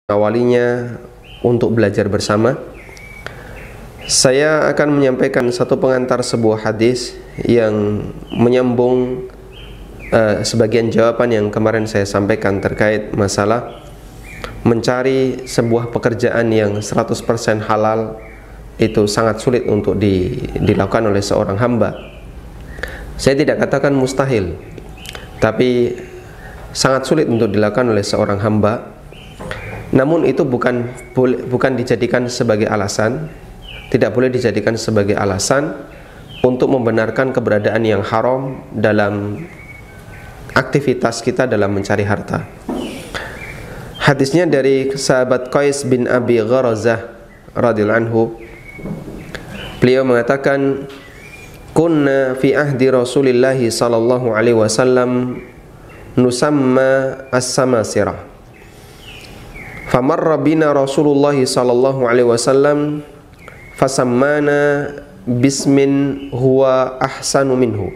awalinya untuk belajar bersama. Saya akan menyampaikan satu pengantar sebuah hadis yang menyambung sebagian jawaban yang kemarin saya sampaikan terkait masalah mencari sebuah pekerjaan yang 100% halal itu sangat sulit untuk dilakukan oleh seorang hamba. Saya tidak katakan mustahil, tapi sangat sulit untuk dilakukan oleh seorang hamba. Namun itu bukan dijadikan sebagai alasan, tidak boleh dijadikan sebagai alasan untuk membenarkan keberadaan yang haram dalam aktivitas kita dalam mencari harta. Hadisnya dari sahabat Qais bin Abi Gharazah radhiyallahu anhu. Beliau mengatakan, "Kunna fi ahdi Rasulillah sallallahu alaihi wasallam nusamma as-samasirah. Famarra bina Rasulullah sallallahu alaihi wasallam fasammana bismin huwa ahsanu minhu."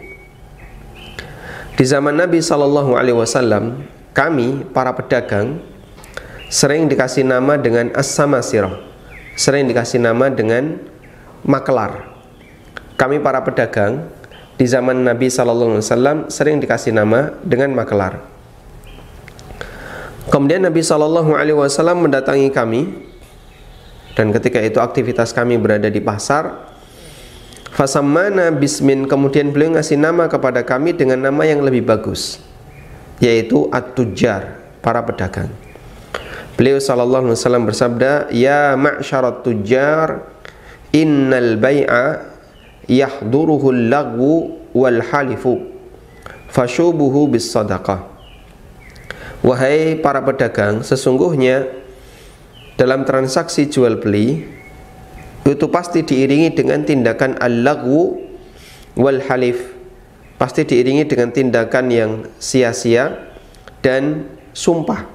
Di zaman Nabi sallallahu alaihi wasallam, kami para pedagang sering dikasih nama dengan as-samasirah, sering dikasih nama dengan makelar. Kami para pedagang di zaman Nabi sallallahu alaihi wasallam sering dikasih nama dengan makelar. Kemudian Nabi sallallahu alaihi wasallam mendatangi kami, dan ketika itu aktivitas kami berada di pasar. Fasammana bismin, kemudian beliau ngasih nama kepada kami dengan nama yang lebih bagus, yaitu at-tujjar, para pedagang. Beliau sallallahu alaihi wasallam bersabda, "Ya ma'syarat tujjar, innal bai'a yahduruhul lagwu wal halifu fashubuhu bis sadaqah." Wahai para pedagang, sesungguhnya dalam transaksi jual beli itu pasti diiringi dengan tindakan al-lagwu wal halif, pasti diiringi dengan tindakan yang sia-sia dan sumpah.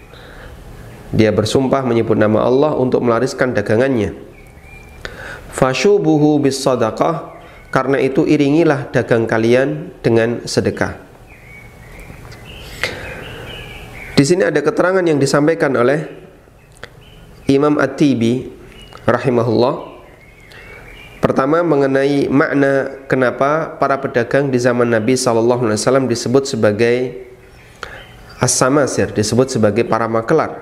Dia bersumpah menyebut nama Allah untuk melariskan dagangannya. Fashubuhu bis sadaqah, karena itu iringilah dagang kalian dengan sedekah. Di sini ada keterangan yang disampaikan oleh Imam At-Tibi rahimahullah. Pertama, mengenai makna kenapa para pedagang di zaman Nabi SAW disebut sebagai as-samasir, disebut sebagai para makelar.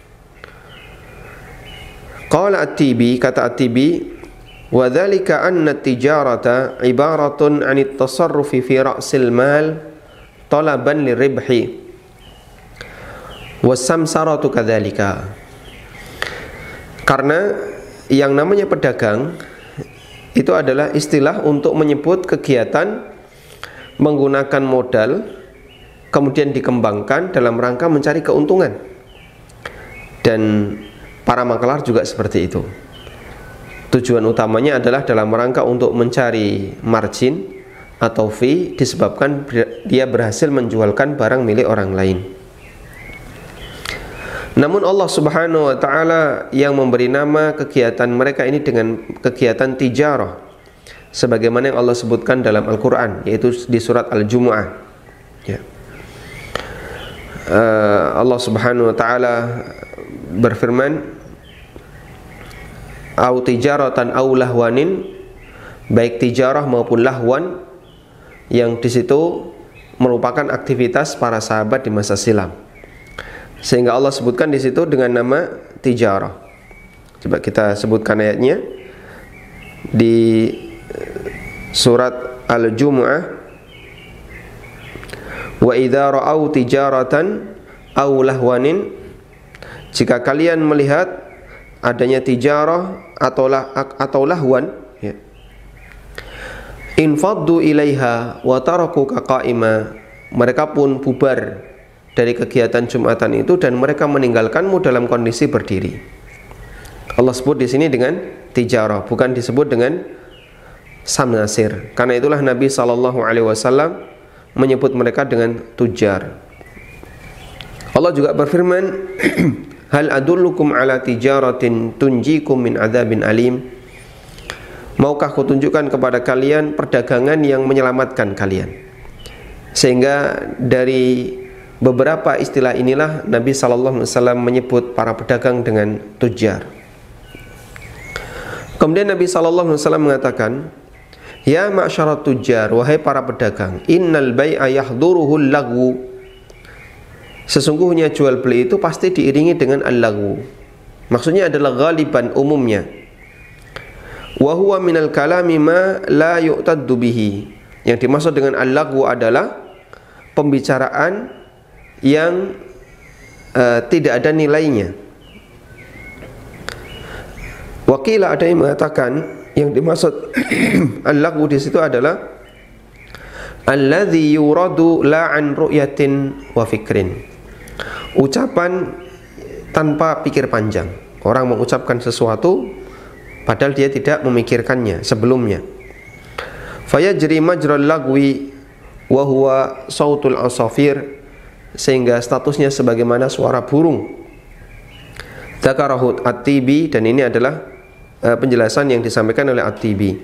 Qala At-Tibi, kata At-Tibi, wa dzalika anna at-tijarata ibaratun 'anit tasarrufi fi ra'sil mal talaban liribhi. Wasamsaratu kadzalika. Karena yang namanya pedagang itu adalah istilah untuk menyebut kegiatan menggunakan modal kemudian dikembangkan dalam rangka mencari keuntungan. Dan para makelar juga seperti itu. Tujuan utamanya adalah dalam rangka untuk mencari margin atau fee disebabkan dia berhasil menjualkan barang milik orang lain. Namun Allah Subhanahu wa taala yang memberi nama kegiatan mereka ini dengan kegiatan tijarah, sebagaimana yang Allah sebutkan dalam Al-Qur'an, yaitu di surat Al-Jumu'ah. Ya. Allah Subhanahu wa taala berfirman, "Au tijaratan au lahwanin", baik tijarah maupun lahwan, yang di situ merupakan aktivitas para sahabat di masa silam. Sehingga Allah sebutkan di situ dengan nama tijarah. Coba kita sebutkan ayatnya di surat Al-Jumu'ah. Wa idza ra'au tijaratan aw lahwanin, jika kalian melihat adanya tijarah atau lahwan, ya, infaddu ilaiha wa tarakuka qa'ima, mereka pun bubar dari kegiatan Jumatan itu dan mereka meninggalkanmu dalam kondisi berdiri. Allah sebut di sini dengan tijarah, bukan disebut dengan samnasir. Karena itulah Nabi SAW menyebut mereka dengan tujar. Allah juga berfirman, "Hal adullukum ala tijaratin tunjikum min adzabin alim." Maukah kutunjukkan kepada kalian perdagangan yang menyelamatkan kalian, sehingga dari beberapa istilah inilah Nabi SAW menyebut para pedagang dengan tujar. Kemudian Nabi SAW mengatakan, ya ma'syarat tujar, wahai para pedagang, innal bai'a yahduruhul lagwu, sesungguhnya jual beli itu pasti diiringi dengan al-lagwu. Maksudnya adalah ghaliban, umumnya. Wa huwa minal kalami ma la yu'taddu bihi. Yang dimaksud dengan al-lagwu adalah pembicaraan yang tidak ada nilainya. Wakilah, ada yang mengatakan yang dimaksud al-lagwu di situ adalah alladzi yuradu la an ru'yatin wa fikrin. Ucapan tanpa pikir panjang. Orang mengucapkan sesuatu padahal dia tidak memikirkannya sebelumnya. Fayajri majral lagwi wa huwa sautul asafir, sehingga statusnya sebagaimana suara burung. Dzakarahu At-Tibi, dan ini adalah penjelasan yang disampaikan oleh At-Tibi.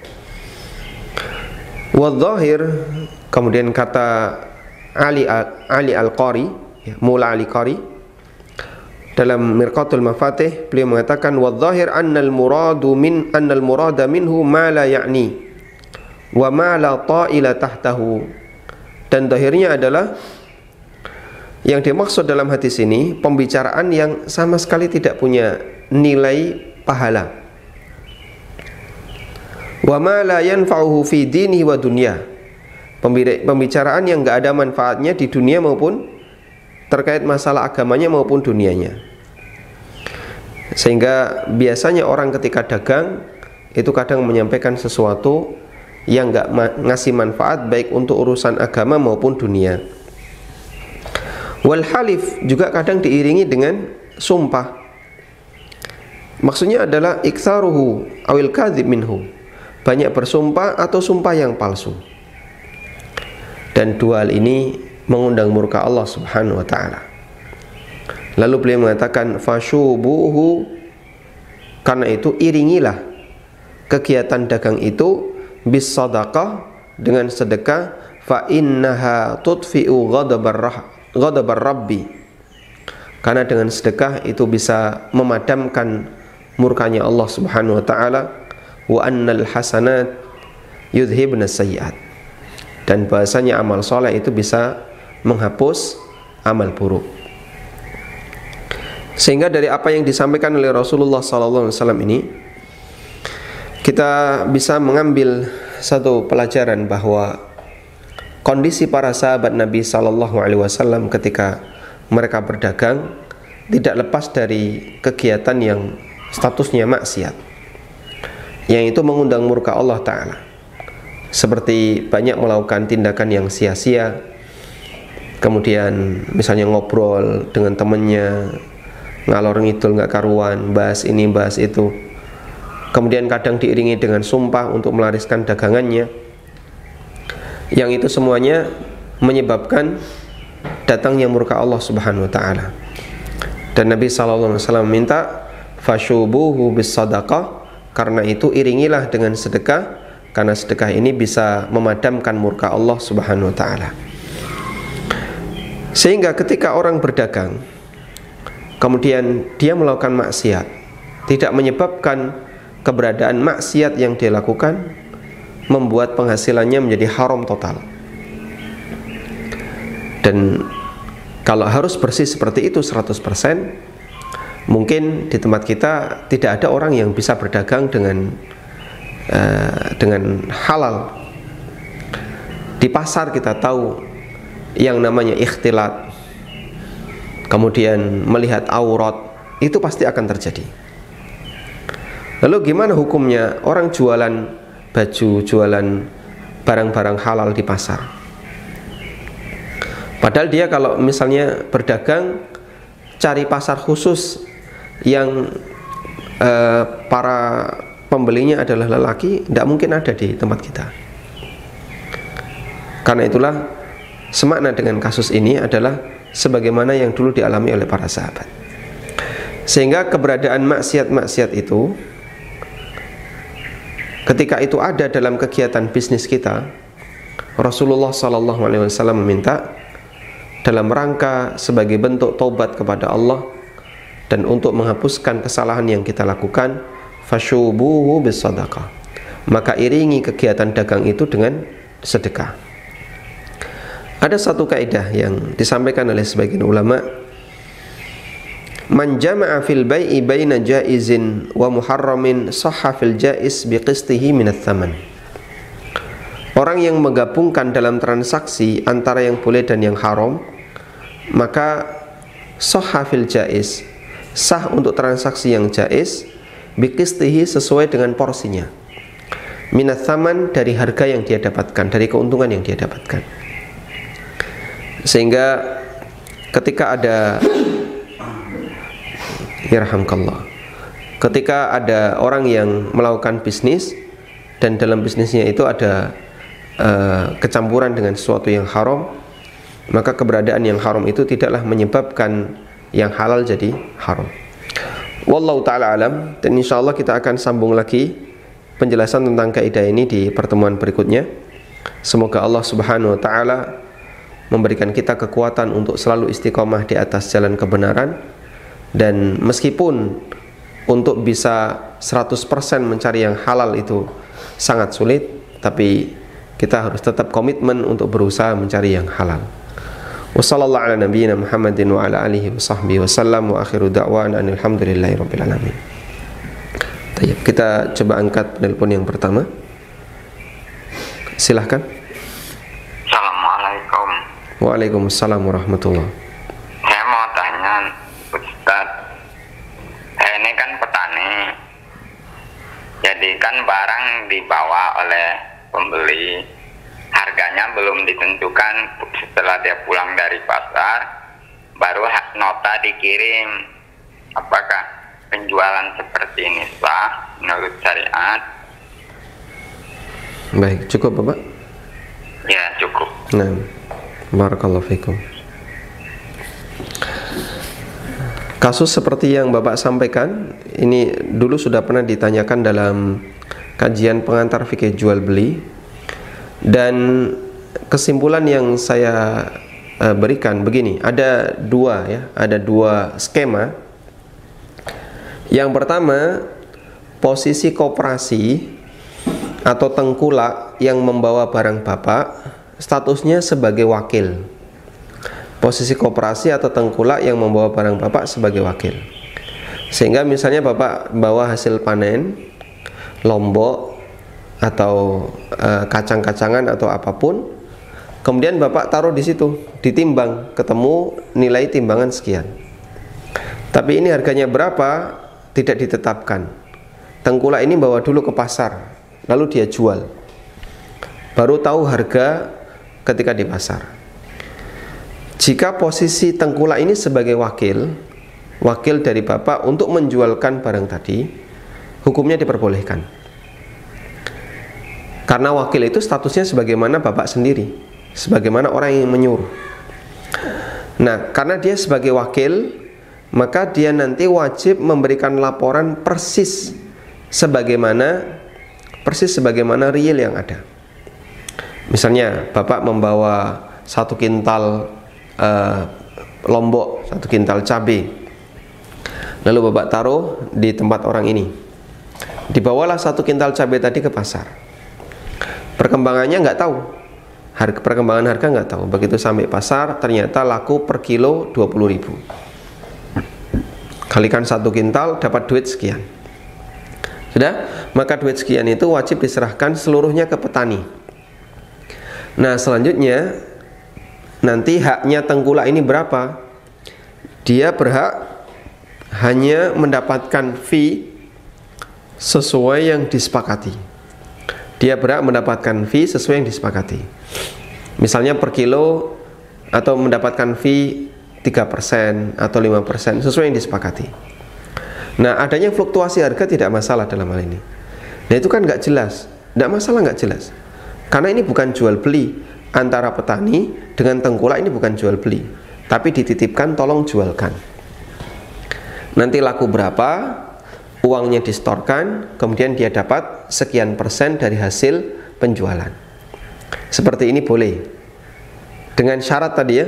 Wadh-dhahir, kemudian kata Ali Al-Qari, Mula Ali Qari, dalam Mirqatul Mafatih beliau mengatakan, wadh-dhahir annal murada minhu ma la ya'ni wa ma la ta'ila tahtahu. Dan zahirnya adalah yang dimaksud dalam hadis ini pembicaraan yang sama sekali tidak punya nilai pahala. Wa ma la yanfa'uhu fi dinihi wa dunya. Pembicaraan yang enggak ada manfaatnya di dunia maupun terkait masalah agamanya maupun dunianya. Sehingga biasanya orang ketika dagang itu kadang menyampaikan sesuatu yang enggak ngasih manfaat baik untuk urusan agama maupun dunia. Wal halif juga kadang diiringi dengan sumpah. Maksudnya adalah iktsaruhu awil kadzib minhu, banyak bersumpah atau sumpah yang palsu. Dan dua hal ini mengundang murka Allah Subhanahu wa taala. Lalu beliau mengatakan fasyubuhu, karena itu iringilah kegiatan dagang itu bis sadaqah, dengan sedekah, fa innaha tudfi'u ghadabar rabbi, karena dengan sedekah itu bisa memadamkan murkanya Allah Subhanahu wa taala. Wa annal hasanat yudhibna sayyi'at, dan bahasanya amal soleh itu bisa menghapus amal buruk. Sehingga dari apa yang disampaikan oleh Rasulullah SAW ini, kita bisa mengambil satu pelajaran bahwa kondisi para sahabat Nabi SAW ketika mereka berdagang tidak lepas dari kegiatan yang statusnya maksiat, yang itu mengundang murka Allah Ta'ala. Seperti banyak melakukan tindakan yang sia-sia, kemudian misalnya ngobrol dengan temannya ngalor ngidul nggak karuan, bahas ini bahas itu, kemudian kadang diiringi dengan sumpah untuk melariskan dagangannya, yang itu semuanya menyebabkan datangnya murka Allah Subhanahu wa taala. Dan Nabi SAW minta fasyubuhu bis sadaqah, karena itu iringilah dengan sedekah, karena sedekah ini bisa memadamkan murka Allah Subhanahu wa taala. Sehingga ketika orang berdagang kemudian dia melakukan maksiat, tidak menyebabkan keberadaan maksiat yang dia lakukan membuat penghasilannya menjadi haram total. Dan kalau harus bersih seperti itu 100%, mungkin di tempat kita tidak ada orang yang bisa berdagang dengan halal. Di pasar kita tahu yang namanya ikhtilat, kemudian melihat aurat, itu pasti akan terjadi. Lalu gimana hukumnya orang jualan baju, jualan barang-barang halal di pasar? Padahal dia kalau misalnya berdagang cari pasar khusus yang para pembelinya adalah lelaki, tidak mungkin ada di tempat kita. Karena itulah semakna dengan kasus ini adalah sebagaimana yang dulu dialami oleh para sahabat. Sehingga keberadaan maksiat-maksiat itu, ketika itu ada dalam kegiatan bisnis kita, Rasulullah SAW meminta dalam rangka sebagai bentuk taubat kepada Allah dan untuk menghapuskan kesalahan yang kita lakukan, fasyubuhu bisadaqah, maka iringi kegiatan dagang itu dengan sedekah. Ada satu kaidah yang disampaikan oleh sebagian ulama, man jama'a fil bai'i baina jaizin wa muharramin sahha fil jaiz biqistihi minat thaman. Orang yang menggabungkan dalam transaksi antara yang boleh dan yang haram, maka sahha fil jaiz, sah untuk transaksi yang jaiz, biqistihi, sesuai dengan porsinya, minat thaman, dari harga yang dia dapatkan, dari keuntungan yang dia dapatkan. Sehingga ketika ada yarhamkallah, ketika ada orang yang melakukan bisnis dan dalam bisnisnya itu ada kecampuran dengan sesuatu yang haram, maka keberadaan yang haram itu tidaklah menyebabkan yang halal jadi haram. Wallahu ta'ala alam. Dan insyaallah kita akan sambung lagi penjelasan tentang kaidah ini di pertemuan berikutnya. Semoga Allah subhanahu wa ta'ala memberikan kita kekuatan untuk selalu istiqomah di atas jalan kebenaran. Dan meskipun untuk bisa 100% mencari yang halal itu sangat sulit, tapi kita harus tetap komitmen untuk berusaha mencari yang halal. Wassallallahu ala nabiyyina Muhammadin wa ala alihi wa sahbihi wasallam, wa akhiru da'wana alhamdulillahi rabbil alamin. Baik, kita coba angkat telepon yang pertama. Silahkan. Assalamualaikum. Waalaikumsalam warahmatullahi. Saya mau tanya, Ustaz, saya ini kan petani, jadi kan barang dibawa oleh pembeli, harganya belum ditentukan, setelah dia pulang dari pasar baru nota dikirim. Apakah penjualan seperti ini sah menurut syariat? Baik, cukup Bapak? Ya, cukup. Nah, barakallahu fikum. Kasus seperti yang Bapak sampaikan ini dulu sudah pernah ditanyakan dalam kajian pengantar fikih jual beli, dan kesimpulan yang saya berikan begini, ada dua skema. Yang pertama, posisi koperasi atau tengkulak yang membawa barang Bapak statusnya sebagai wakil. Posisi koperasi atau tengkulak yang membawa barang Bapak sebagai wakil. Sehingga misalnya Bapak bawa hasil panen, lombok atau kacang-kacangan atau apapun, kemudian Bapak taruh di situ, ditimbang, ketemu nilai timbangan sekian. Tapi ini harganya berapa tidak ditetapkan. Tengkulak ini bawa dulu ke pasar, lalu dia jual. Baru tahu harga ketika di pasar. Jika posisi tengkulak ini sebagai wakil dari Bapak untuk menjualkan barang tadi, hukumnya diperbolehkan. Karena wakil itu statusnya sebagaimana Bapak sendiri, sebagaimana orang yang menyuruh. Nah, karena dia sebagai wakil, maka dia nanti wajib memberikan laporan persis sebagaimana real yang ada. Misalnya Bapak membawa 1 kintal lombok, 1 kintal cabai, lalu Bapak taruh di tempat orang ini. Dibawalah 1 kintal cabai tadi ke pasar. Perkembangannya nggak tahu, perkembangan harga nggak tahu. Begitu sampai pasar ternyata laku per kilo 20.000. Kalikan 1 kintal dapat duit sekian. Sudah, maka duit sekian itu wajib diserahkan seluruhnya ke petani. Nah, selanjutnya nanti haknya tengkulak ini berapa? Dia berhak hanya mendapatkan fee sesuai yang disepakati. Dia berhak mendapatkan fee sesuai yang disepakati. Misalnya per kilo, atau mendapatkan fee 3% atau 5% sesuai yang disepakati. Nah, adanya fluktuasi harga tidak masalah dalam hal ini. Nah, itu kan nggak jelas, nggak masalah, nggak jelas. Karena ini bukan jual beli antara petani dengan tengkulak, ini bukan jual beli, tapi dititipkan, tolong jualkan. Nanti laku berapa, uangnya disetorkan, kemudian dia dapat sekian persen dari hasil penjualan. Seperti ini boleh. Dengan syarat tadi ya,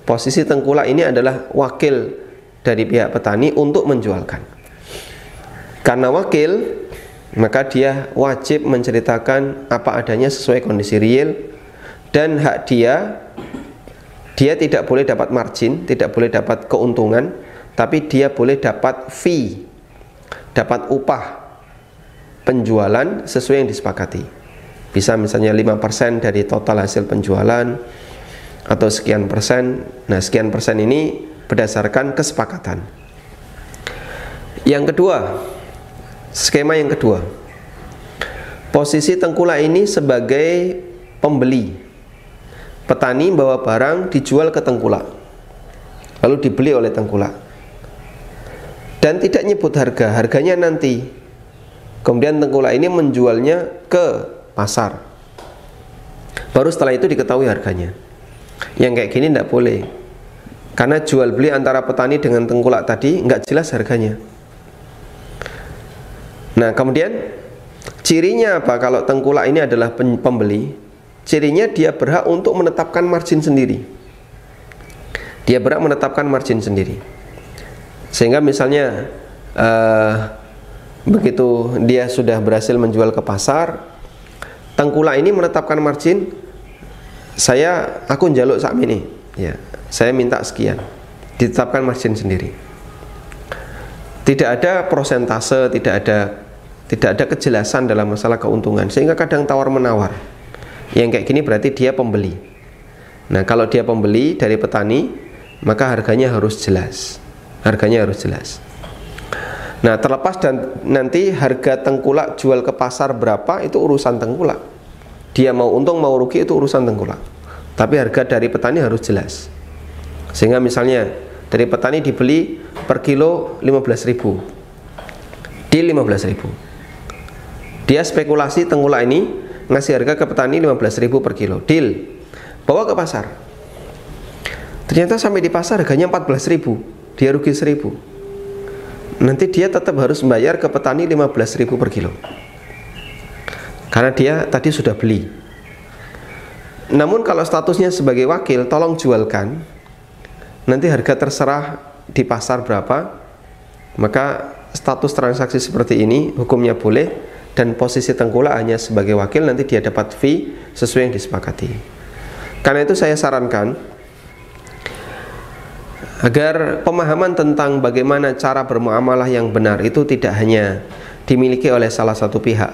posisi tengkulak ini adalah wakil dari pihak petani untuk menjualkan. Karena wakil, maka dia wajib menceritakan apa adanya sesuai kondisi real, dan hak dia tidak boleh dapat margin, tidak boleh dapat keuntungan, tapi dia boleh dapat fee, dapat upah penjualan sesuai yang disepakati. Bisa misalnya 5% dari total hasil penjualan atau sekian persen. Nah, sekian persen ini berdasarkan kesepakatan. Yang kedua, skema yang kedua, posisi tengkulak ini sebagai pembeli. Petani bawa barang dijual ke tengkulak, lalu dibeli oleh tengkulak, dan tidak nyebut harga, harganya nanti. Kemudian tengkulak ini menjualnya ke pasar, baru setelah itu diketahui harganya. Yang kayak gini tidak boleh, karena jual beli antara petani dengan tengkulak tadi nggak jelas harganya. Nah, kemudian cirinya apa kalau tengkulak ini adalah pembeli? Cirinya dia berhak untuk menetapkan margin sendiri. Dia berhak menetapkan margin sendiri. Sehingga misalnya begitu dia sudah berhasil menjual ke pasar, tengkulak ini menetapkan margin, aku njaluk sak ini, ya, saya minta sekian, ditetapkan margin sendiri. Tidak ada prosentase, tidak ada kejelasan dalam masalah keuntungan, sehingga kadang tawar menawar. Yang kayak gini berarti dia pembeli. Nah, kalau dia pembeli dari petani, maka harganya harus jelas. Harganya harus jelas. Nah, terlepas dan nanti harga tengkulak jual ke pasar berapa, itu urusan tengkulak. Dia mau untung mau rugi itu urusan tengkulak. Tapi harga dari petani harus jelas. Sehingga misalnya dari petani dibeli per kilo 15.000, deal 15.000. Dia spekulasi tengkulak ini ngasih harga ke petani 15.000 per kilo, deal, bawa ke pasar. Ternyata sampai di pasar harganya 14.000, dia rugi 1.000. Nanti dia tetap harus membayar ke petani 15.000 per kilo, karena dia tadi sudah beli. Namun kalau statusnya sebagai wakil, tolong jualkan, nanti harga terserah di pasar berapa, maka status transaksi seperti ini hukumnya boleh, dan posisi tengkulak hanya sebagai wakil, nanti dia dapat fee sesuai yang disepakati. Karena itu saya sarankan agar pemahaman tentang bagaimana cara bermuamalah yang benar itu tidak hanya dimiliki oleh salah satu pihak.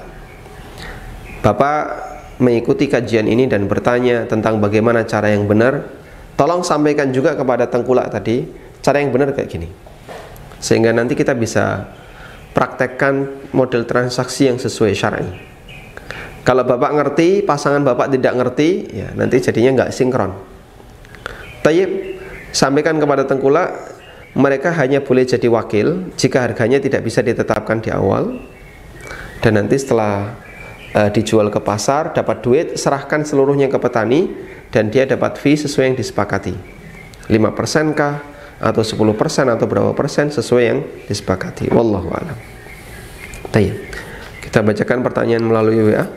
Bapak mengikuti kajian ini dan bertanya tentang bagaimana cara yang benar, tolong sampaikan juga kepada tengkulak tadi cara yang benar kayak gini, sehingga nanti kita bisa praktekkan model transaksi yang sesuai syar'i. Kalau Bapak ngerti, pasangan Bapak tidak ngerti, ya nanti jadinya nggak sinkron. Tayyib, sampaikan kepada tengkulak, mereka hanya boleh jadi wakil jika harganya tidak bisa ditetapkan di awal, dan nanti setelah dijual ke pasar, dapat duit, serahkan seluruhnya ke petani, dan dia dapat fee sesuai yang disepakati, 5% kah, atau 10% atau berapa persen, sesuai yang disepakati. Wallahu a'lam. Baik, kita bacakan pertanyaan melalui WA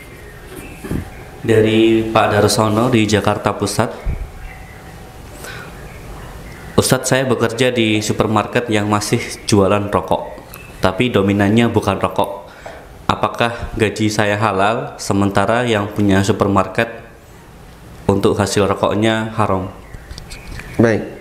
dari Pak Darsono di Jakarta Pusat. Ustadz, saya bekerja di supermarket yang masih jualan rokok, tapi dominannya bukan rokok. Apakah gaji saya halal sementara yang punya supermarket untuk hasil rokoknya haram? Baik,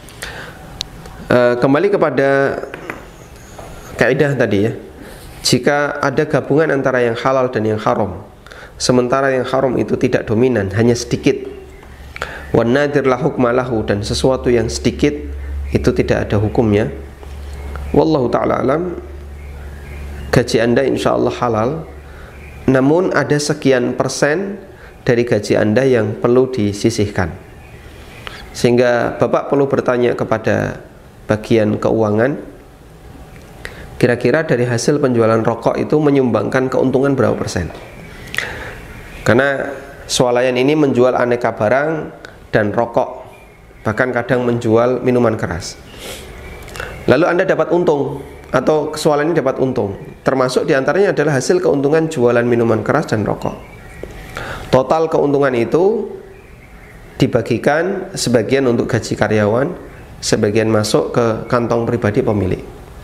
kembali kepada kaidah tadi ya. Jika ada gabungan antara yang halal dan yang haram, sementara yang haram itu tidak dominan, hanya sedikit, wan nadir la hukma lahu, dan sesuatu yang sedikit itu tidak ada hukumnya. Wallahu ta'ala alam. Gaji Anda insya Allah halal, namun ada sekian persen dari gaji Anda yang perlu disisihkan, sehingga Bapak perlu bertanya kepada bagian keuangan, kira-kira dari hasil penjualan rokok itu menyumbangkan keuntungan berapa persen. Karena swalayan ini menjual aneka barang dan rokok, bahkan kadang menjual minuman keras. Lalu Anda dapat untung, atau swalayan ini dapat untung, termasuk diantaranya adalah hasil keuntungan jualan minuman keras dan rokok. Total keuntungan itu dibagikan sebagian untuk gaji karyawan, sebagian masuk ke kantong pribadi pemilik.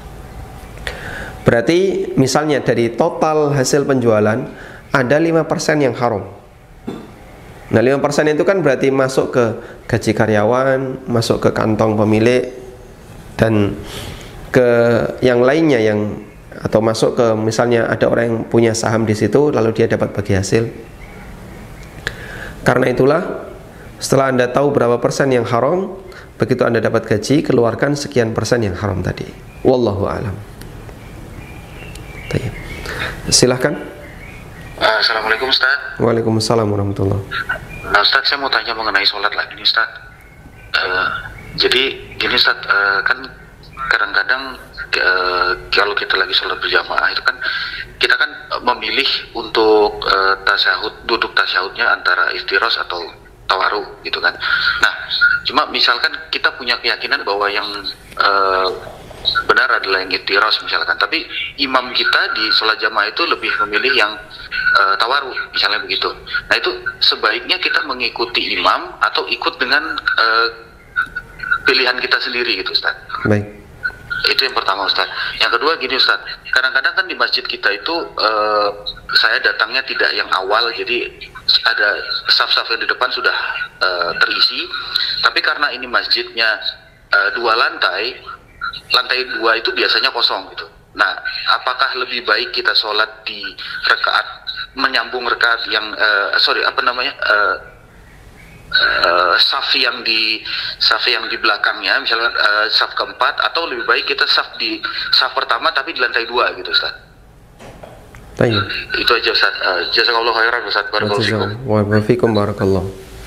Berarti misalnya dari total hasil penjualan ada 5% yang haram. Nah 5% itu kan berarti masuk ke gaji karyawan, masuk ke kantong pemilik, dan ke yang lainnya yang, atau masuk ke misalnya ada orang yang punya saham di situ lalu dia dapat bagi hasil. Karena itulah setelah Anda tahu berapa persen yang haram, begitu Anda dapat gaji, keluarkan sekian persen yang haram tadi. Wallahu a'lam. Silahkan. Assalamualaikum Ustaz. Waalaikumsalam warahmatullahi. Nah Ustaz, saya mau tanya mengenai sholat lagi nih Ustaz. Jadi gini Ustaz, kan kadang-kadang kalau kita lagi sholat berjamaah itu kan kita kan memilih untuk duduk tasyahudnya antara iftirosh atau tawaru gitu kan. Nah cuma misalkan kita punya keyakinan bahwa yang benar adalah yang iftirosh misalkan, tapi imam kita di sholat jamaah itu lebih memilih yang tawaru misalnya begitu. Nah itu sebaiknya kita mengikuti imam atau ikut dengan pilihan kita sendiri gitu Ustaz. Baik. Itu yang pertama Ustaz. Yang kedua gini Ustaz, kadang-kadang kan di masjid kita itu saya datangnya tidak yang awal, jadi ada saf-saf yang di depan sudah terisi, tapi karena ini masjidnya 2 lantai 2 itu biasanya kosong gitu. Nah, apakah lebih baik kita sholat di rakaat menyambung rakaat yang saf yang di belakangnya, misalnya saf keempat, atau lebih baik kita saf pertama tapi di lantai 2 gitu Ustaz. Baik. Itu aja Ustaz. Jazakallahu khairan Ustaz. Barakallahu fikum. Wa fikum barakallahu.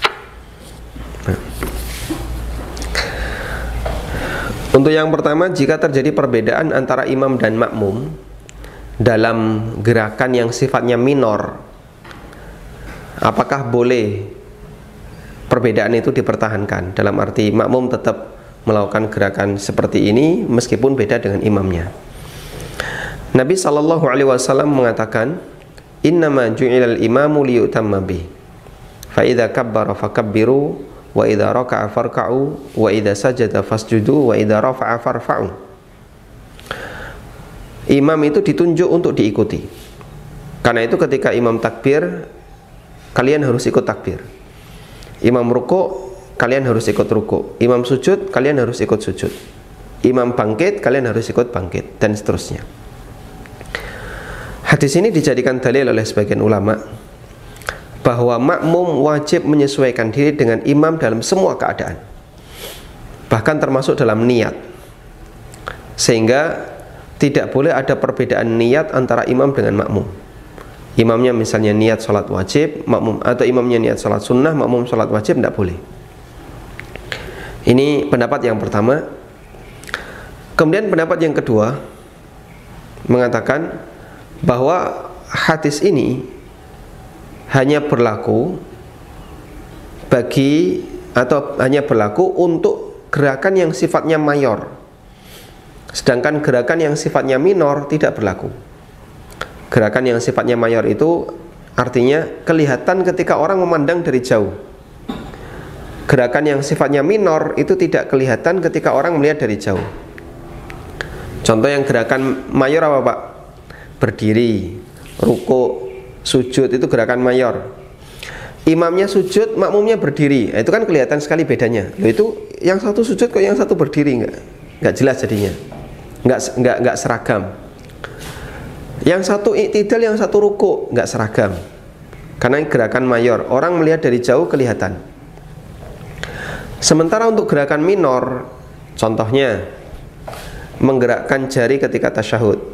Untuk yang pertama, jika terjadi perbedaan antara imam dan makmum dalam gerakan yang sifatnya minor, apakah boleh perbedaan itu dipertahankan? Dalam arti makmum tetap melakukan gerakan seperti ini meskipun beda dengan imamnya. Nabi SAW mengatakan, innama ju'ilal imamu liyutamma bih, fa idza kabbara fakabbiru, wa idza raka'a farka'u, wa idza sajada fasjudu, wa idza rafa'a farfa'u. Imam itu ditunjuk untuk diikuti. Karena itu ketika imam takbir, kalian harus ikut takbir. Imam ruku', kalian harus ikut ruku'. Imam sujud, kalian harus ikut sujud. Imam bangkit, kalian harus ikut bangkit, dan seterusnya. Hadis ini dijadikan dalil oleh sebagian ulama bahwa makmum wajib menyesuaikan diri dengan imam dalam semua keadaan, bahkan termasuk dalam niat, sehingga tidak boleh ada perbedaan niat antara imam dengan makmum. Imamnya misalnya niat sholat wajib, makmum, atau imamnya niat sholat sunnah, makmum sholat wajib, tidak boleh. Ini pendapat yang pertama. Kemudian pendapat yang kedua mengatakan bahwa hadis ini hanya berlaku untuk gerakan yang sifatnya mayor, sedangkan gerakan yang sifatnya minor tidak berlaku. Gerakan yang sifatnya mayor itu artinya kelihatan ketika orang memandang dari jauh. Gerakan yang sifatnya minor itu tidak kelihatan ketika orang melihat dari jauh. Contoh yang gerakan mayor apa Pak? Berdiri, ruku', sujud, itu gerakan mayor. Imamnya sujud, makmumnya berdiri, itu kan kelihatan sekali bedanya. Loh, itu yang satu sujud kok yang satu berdiri, nggak jelas jadinya, nggak seragam. Yang satu i'tidal, yang satu ruku', nggak seragam. Karena gerakan mayor, orang melihat dari jauh kelihatan. Sementara untuk gerakan minor, contohnya menggerakkan jari ketika tasyahud.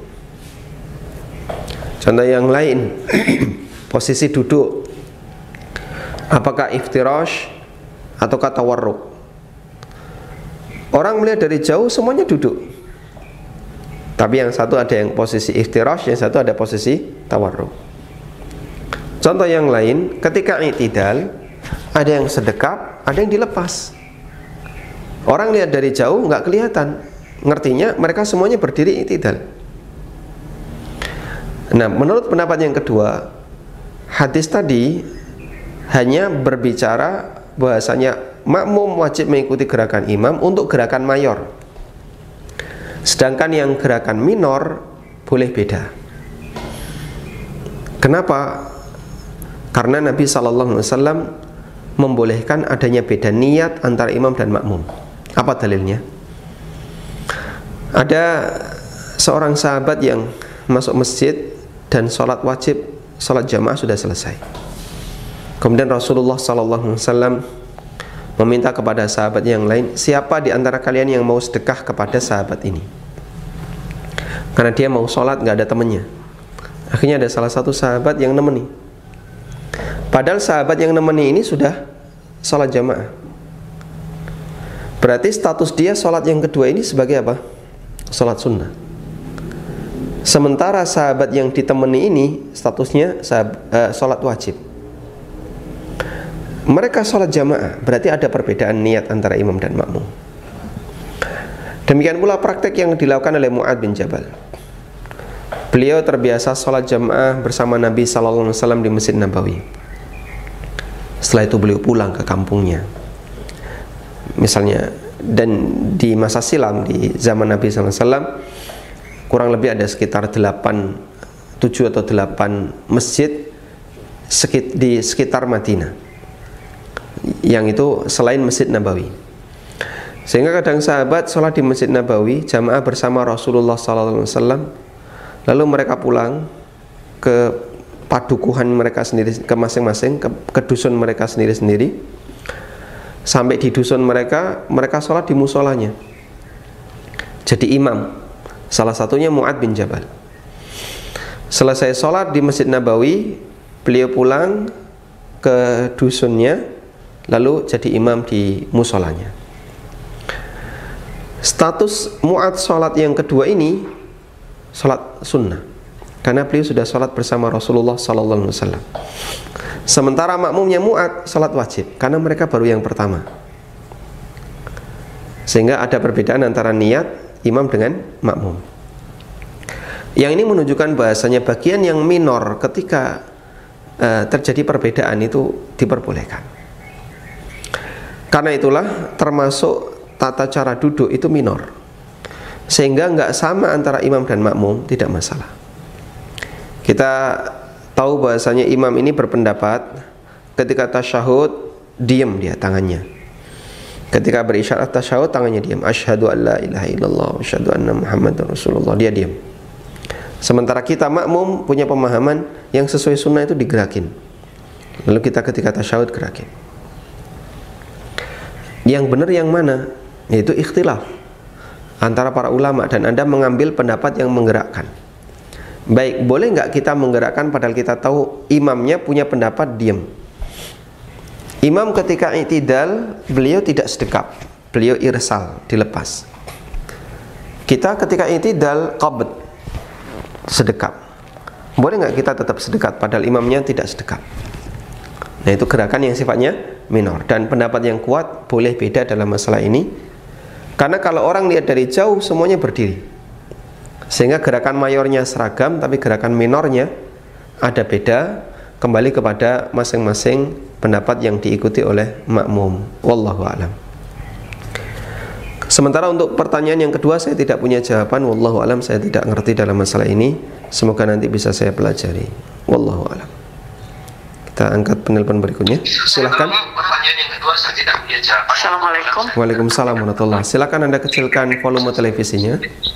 Contoh yang lain, posisi duduk, apakah iftirosh atau tawarruk. Orang melihat dari jauh semuanya duduk, tapi yang satu ada yang posisi iftirosh, yang satu ada posisi tawarruk. Contoh yang lain, ketika i'tidal, ada yang sedekap, ada yang dilepas. Orang lihat dari jauh nggak kelihatan, ngertinya mereka semuanya berdiri i'tidal. Nah, menurut pendapat yang kedua, hadis tadi hanya berbicara bahasanya makmum wajib mengikuti gerakan imam untuk gerakan mayor. Sedangkan yang gerakan minor boleh beda. Kenapa? Karena Nabi SAW membolehkan adanya beda niat antara imam dan makmum. Apa dalilnya? Ada seorang sahabat yang masuk masjid dan sholat wajib, sholat jamaah sudah selesai. Kemudian Rasulullah SAW meminta kepada sahabat yang lain, siapa di antara kalian yang mau sedekah kepada sahabat ini? Karena dia mau sholat, nggak ada temannya. Akhirnya ada salah satu sahabat yang nemeni. Padahal sahabat yang nemeni ini sudah sholat jamaah. Berarti status dia sholat yang kedua ini sebagai apa? Sholat sunnah. Sementara sahabat yang ditemani ini statusnya sholat wajib. Mereka sholat jamaah, berarti ada perbedaan niat antara imam dan makmum. Demikian pula praktek yang dilakukan oleh Mu'adz bin Jabal. Beliau terbiasa sholat jamaah bersama Nabi SAW di Masjid Nabawi. Setelah itu beliau pulang ke kampungnya. Misalnya, dan di masa silam di zaman Nabi SAW kurang lebih ada sekitar 7 atau 8 masjid di sekitar Madinah, yang itu selain Masjid Nabawi. Sehingga kadang sahabat sholat di Masjid Nabawi jamaah bersama Rasulullah SAW, lalu mereka pulang ke padukuhan mereka sendiri, ke masing-masing, ke dusun mereka sendiri-sendiri. Sampai di dusun mereka sholat di musolanya, jadi imam. Salah satunya Mu'adz bin Jabal. Selesai sholat di Masjid Nabawi, beliau pulang ke dusunnya, lalu jadi imam di musolanya. Status Mu'adz sholat yang kedua ini sholat sunnah, karena beliau sudah sholat bersama Rasulullah SAW. Sementara makmumnya Mu'adz sholat wajib, karena mereka baru yang pertama. Sehingga ada perbedaan antara niat imam dengan makmum. Yang ini menunjukkan bahasanya bagian yang minor ketika terjadi perbedaan itu diperbolehkan. Karena itulah termasuk tata cara duduk itu minor, sehingga nggak sama antara imam dan makmum, tidak masalah. Kita tahu bahasanya imam ini berpendapat ketika tasyahud diam dia tangannya. Ketika berisyarat tasyahud tangannya diam. Asyhadu an la ilaha illallah wa asyhadu anna Muhammadar Rasulullah, dia diam. Sementara kita makmum punya pemahaman yang sesuai sunnah itu digerakin. Lalu kita ketika tasyahud gerakin. Yang benar yang mana? Yaitu ikhtilaf antara para ulama, dan Anda mengambil pendapat yang menggerakkan. Baik, boleh nggak kita menggerakkan padahal kita tahu imamnya punya pendapat diam? Imam ketika i'tidal, beliau tidak sedekap, beliau irsal, dilepas. Kita ketika i'tidal, qabd, sedekap. Boleh nggak kita tetap sedekat padahal imamnya tidak sedekap? Nah, itu gerakan yang sifatnya minor, dan pendapat yang kuat boleh beda dalam masalah ini. Karena kalau orang lihat dari jauh semuanya berdiri, sehingga gerakan mayornya seragam, tapi gerakan minornya ada beda, kembali kepada masing-masing pendapat yang diikuti oleh makmum. Wallahu a'lam. Sementara untuk pertanyaan yang kedua saya tidak punya jawaban. Wallahu a'lam, saya tidak ngerti dalam masalah ini. Semoga nanti bisa saya pelajari. Wallahu a'lam. Kita angkat penelpon berikutnya. Silahkan. Pertanyaan yang kedua saya tidak punya jawaban. Assalamualaikum. Waalaikumsalam warahmatullahi. Silakan Anda kecilkan volume televisinya.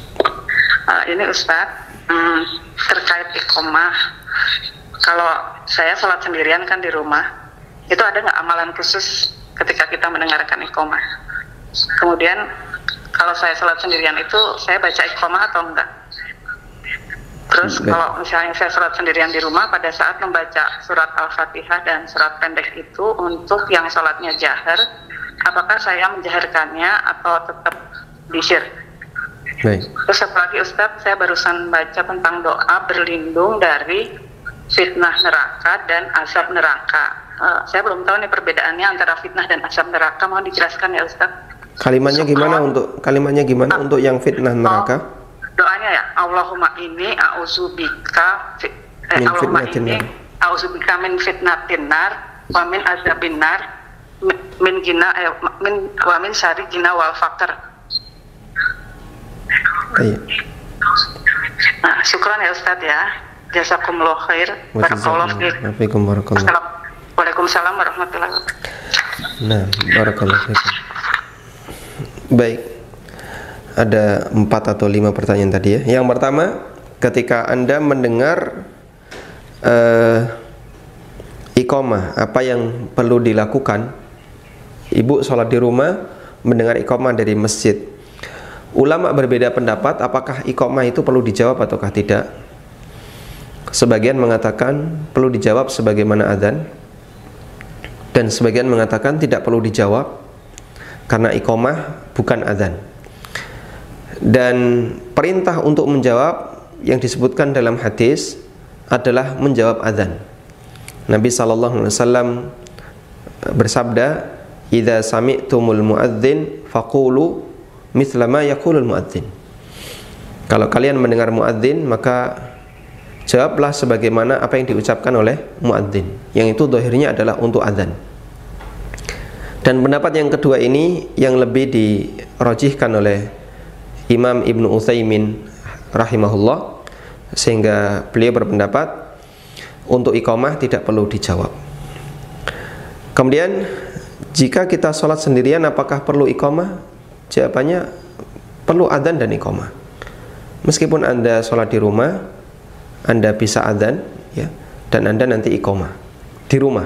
Ini Ustadz, terkait iqomah. Kalau saya sholat sendirian kan di rumah, itu ada nggak amalan khusus ketika kita mendengarkan iqomah? Kemudian kalau saya sholat sendirian itu saya baca iqomah atau enggak? Terus kalau misalnya saya sholat sendirian di rumah, pada saat membaca surat Al-Fatihah dan surat pendek itu untuk yang sholatnya jahar, apakah saya menjaharkannya atau tetap bisyir? Baik. Terus satu lagi Ustadz, saya barusan baca tentang doa berlindung dari fitnah neraka dan azab neraka. Saya belum tahu nih perbedaannya antara fitnah dan azab neraka, mohon dijelaskan ya Ustadz. Kalimatnya gimana untuk yang fitnah neraka? Doanya ya, Allahumma inni a'udzubika Allahumma inni a'udzubika min fitnatin nar wa min azabin nar min gina min wa min syari gina wal faqr. Iya. Nah, syukran ya Ustaz ya. Jazakumullah khair. Barakallahu fiik. Waalaikumsalam warahmatullahi wabarakatuh. Nah, barakallahu fiik. Baik. Ada 4 atau 5 pertanyaan tadi ya. Yang pertama, ketika Anda mendengar iqamah, apa yang perlu dilakukan? Ibu sholat di rumah, mendengar iqamah dari masjid. Ulama berbeda pendapat apakah iqamah itu perlu dijawab ataukah tidak. Sebagian mengatakan perlu dijawab sebagaimana adzan, dan sebagian mengatakan tidak perlu dijawab karena iqamah bukan adzan. Dan perintah untuk menjawab yang disebutkan dalam hadis adalah menjawab adzan. Nabi SAW bersabda, "Idza sami'tumul muadzin faqulu mithla ma yaqulul muadzin." Kalau kalian mendengar muadzin, maka jawablah sebagaimana apa yang diucapkan oleh muadzin, yang itu zahirnya adalah untuk adzan. Dan pendapat yang kedua ini yang lebih dirajihkan oleh Imam Ibnu Utsaimin rahimahullah, sehingga beliau berpendapat untuk iqamah tidak perlu dijawab. Kemudian jika kita sholat sendirian, apakah perlu iqamah? Jawabannya perlu adzan dan iqamah. Meskipun Anda sholat di rumah, Anda bisa adzan ya, dan Anda nanti iqamah di rumah.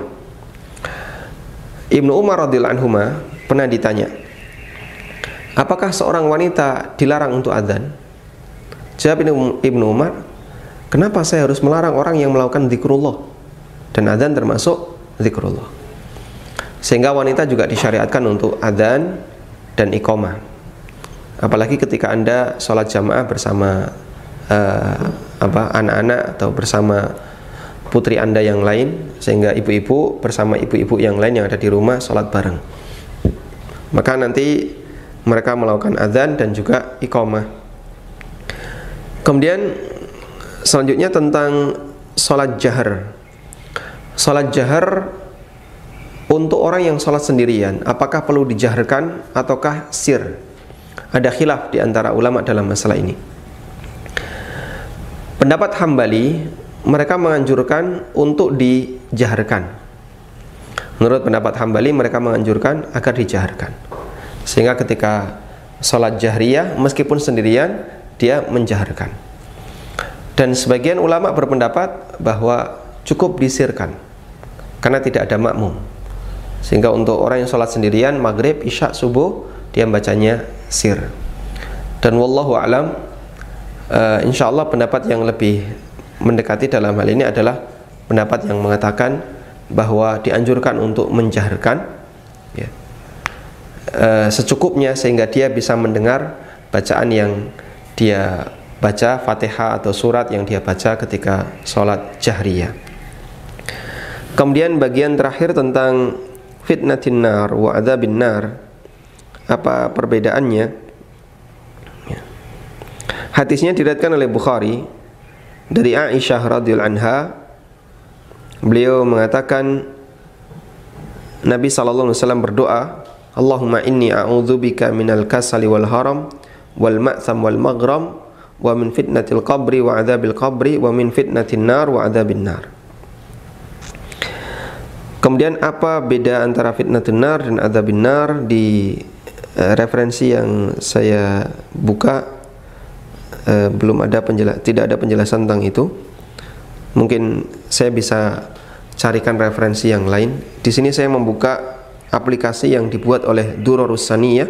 Ibnu Umar radhiyallahu anhu pernah ditanya, apakah seorang wanita dilarang untuk adzan? Jawab Ibnu Umar, kenapa saya harus melarang orang yang melakukan zikrullah? Dan adzan termasuk zikrullah. Sehingga wanita juga disyariatkan untuk adzan dan iqamah. Apalagi ketika Anda sholat jamaah bersama anak-anak atau bersama putri Anda yang lain, sehingga ibu-ibu bersama ibu-ibu yang lain yang ada di rumah sholat bareng. Maka nanti mereka melakukan adzan dan juga iqamah. Kemudian selanjutnya tentang sholat jahar. Sholat jahar untuk orang yang sholat sendirian, apakah perlu dijaharkan ataukah sir? Ada khilaf di antara ulama dalam masalah ini. Pendapat Hambali, mereka menganjurkan untuk dijaharkan. Menurut pendapat Hambali, mereka menganjurkan agar dijaharkan, sehingga ketika sholat jahriyah meskipun sendirian dia menjaharkan. Dan sebagian ulama berpendapat bahwa cukup disirkan karena tidak ada makmum, sehingga untuk orang yang sholat sendirian maghrib, isya, subuh dia bacanya sir. Dan wallahu a'lam, insyaallah pendapat yang lebih mendekati dalam hal ini adalah pendapat yang mengatakan bahwa dianjurkan untuk menjaharkan ya, secukupnya, sehingga dia bisa mendengar bacaan yang dia baca, Fatihah atau surat yang dia baca ketika sholat jahriyah. Kemudian bagian terakhir tentang fitnatin nar wa adzabin nar, apa perbedaannya? Ya. Hadisnya diriwayatkan oleh Bukhari dari Aisyah radhiyallahu anha. Beliau mengatakan Nabi sallallahu alaihi wasallam berdoa, Allahumma inni a'udzubika minal kasali wal haram wal ma'tham wal maghram wa min fitnatil qabri wa adzabil qabri wa min fitnatin nar wa adzabin nar. Kemudian apa beda antara fitnatun nar dan adzabin nar? Di referensi yang saya buka belum ada tidak ada penjelasan tentang itu. Mungkin saya bisa carikan referensi yang lain. Di sini saya membuka aplikasi yang dibuat oleh Durarus Saniyah.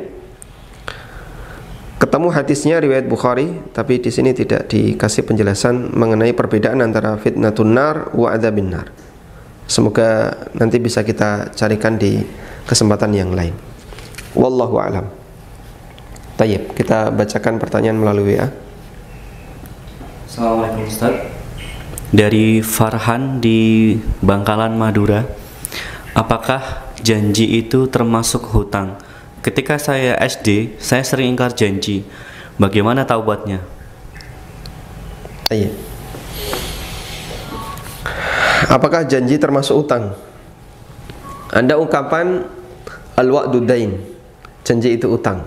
Ketemu hadisnya riwayat Bukhari, tapi di sini tidak dikasih penjelasan mengenai perbedaan antara fitnatun nar wa adzabin nar. Semoga nanti bisa kita carikan di kesempatan yang lain. Wallahu a'lam. Tayyib, kita bacakan pertanyaan melalui WA. Assalamualaikum Ustaz. Dari Farhan di Bangkalan, Madura. Apakah janji itu termasuk hutang? Ketika saya SD, saya sering ingkar janji. Bagaimana taubatnya? Iya. Apakah janji termasuk utang? Anda ungkapkan Al-wa'du dain, janji itu utang.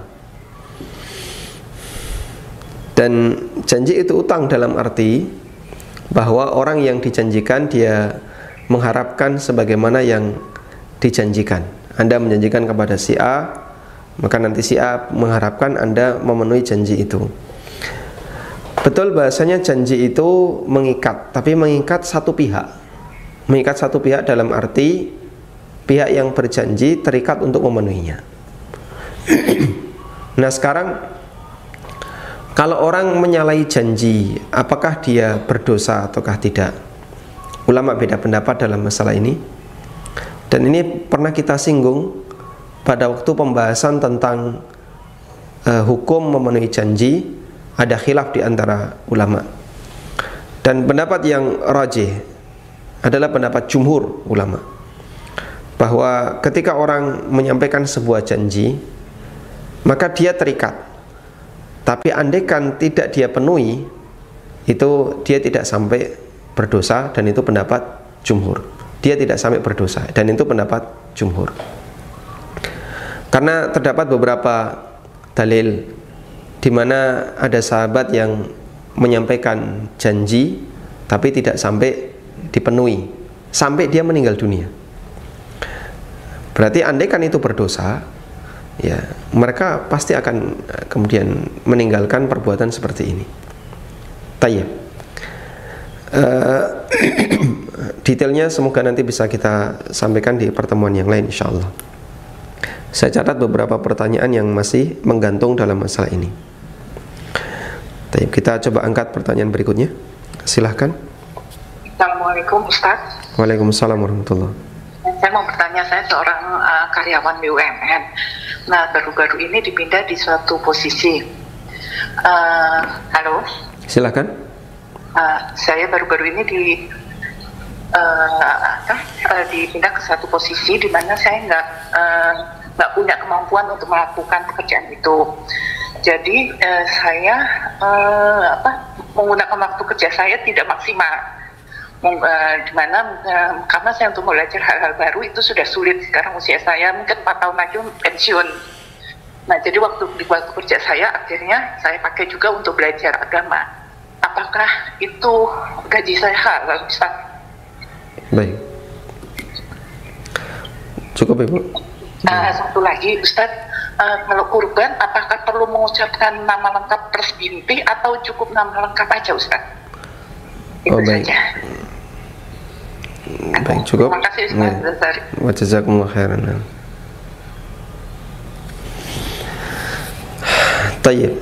Dan janji itu utang dalam arti bahwa orang yang dijanjikan dia mengharapkan sebagaimana yang dijanjikan. Anda menjanjikan kepada si A, maka nanti si A mengharapkan Anda memenuhi janji itu. Betul bahasanya janji itu mengikat, tapi mengikat satu pihak. Mengikat satu pihak dalam arti pihak yang berjanji terikat untuk memenuhinya. Nah sekarang, kalau orang menyalahi janji, apakah dia berdosa ataukah tidak? Ulama beda pendapat dalam masalah ini. Dan ini pernah kita singgung pada waktu pembahasan tentang hukum memenuhi janji. Ada khilaf di antara ulama. Dan pendapat yang rajih adalah pendapat jumhur ulama, bahwa ketika orang menyampaikan sebuah janji, maka dia terikat. Tapi andaikan tidak dia penuhi, itu dia tidak sampai berdosa, dan itu pendapat jumhur. Dia tidak sampai berdosa, dan itu pendapat jumhur. Karena terdapat beberapa dalil di mana ada sahabat yang menyampaikan janji tapi tidak sampai dipenuhi sampai dia meninggal dunia. Berarti andaikan itu berdosa, ya mereka pasti akan kemudian meninggalkan perbuatan seperti ini. Tayyib. Detailnya semoga nanti bisa kita sampaikan di pertemuan yang lain insyaallah. Saya catat beberapa pertanyaan yang masih menggantung dalam masalah ini. Tayyib, kita coba angkat pertanyaan berikutnya. Silahkan. Assalamualaikum Ustaz. Waalaikumsalam warahmatullahi. Saya mau bertanya, saya seorang karyawan BUMN. Nah, baru-baru ini dipindah di suatu posisi. Halo? Silahkan. Saya baru-baru ini dipindah ke suatu posisi di mana saya nggak punya kemampuan untuk melakukan pekerjaan itu. Jadi saya menggunakan waktu kerja saya tidak maksimal. Dimana karena saya untuk belajar hal-hal baru itu sudah sulit. Sekarang usia saya mungkin 4 tahun lagi pensiun. Nah, jadi di waktu kerja saya akhirnya saya pakai juga untuk belajar agama. Apakah itu gaji saya halal, Ustaz? Baik. Cukup Ibu. Satu lagi, Ustaz, kalau kurban apakah perlu mengucapkan nama lengkap plus binti atau cukup nama lengkap aja, Ustaz? Itu baik. saja. Baik, cukup. Terima kasih, Ustaz. Wa jazakumullah khairan. Tayyib.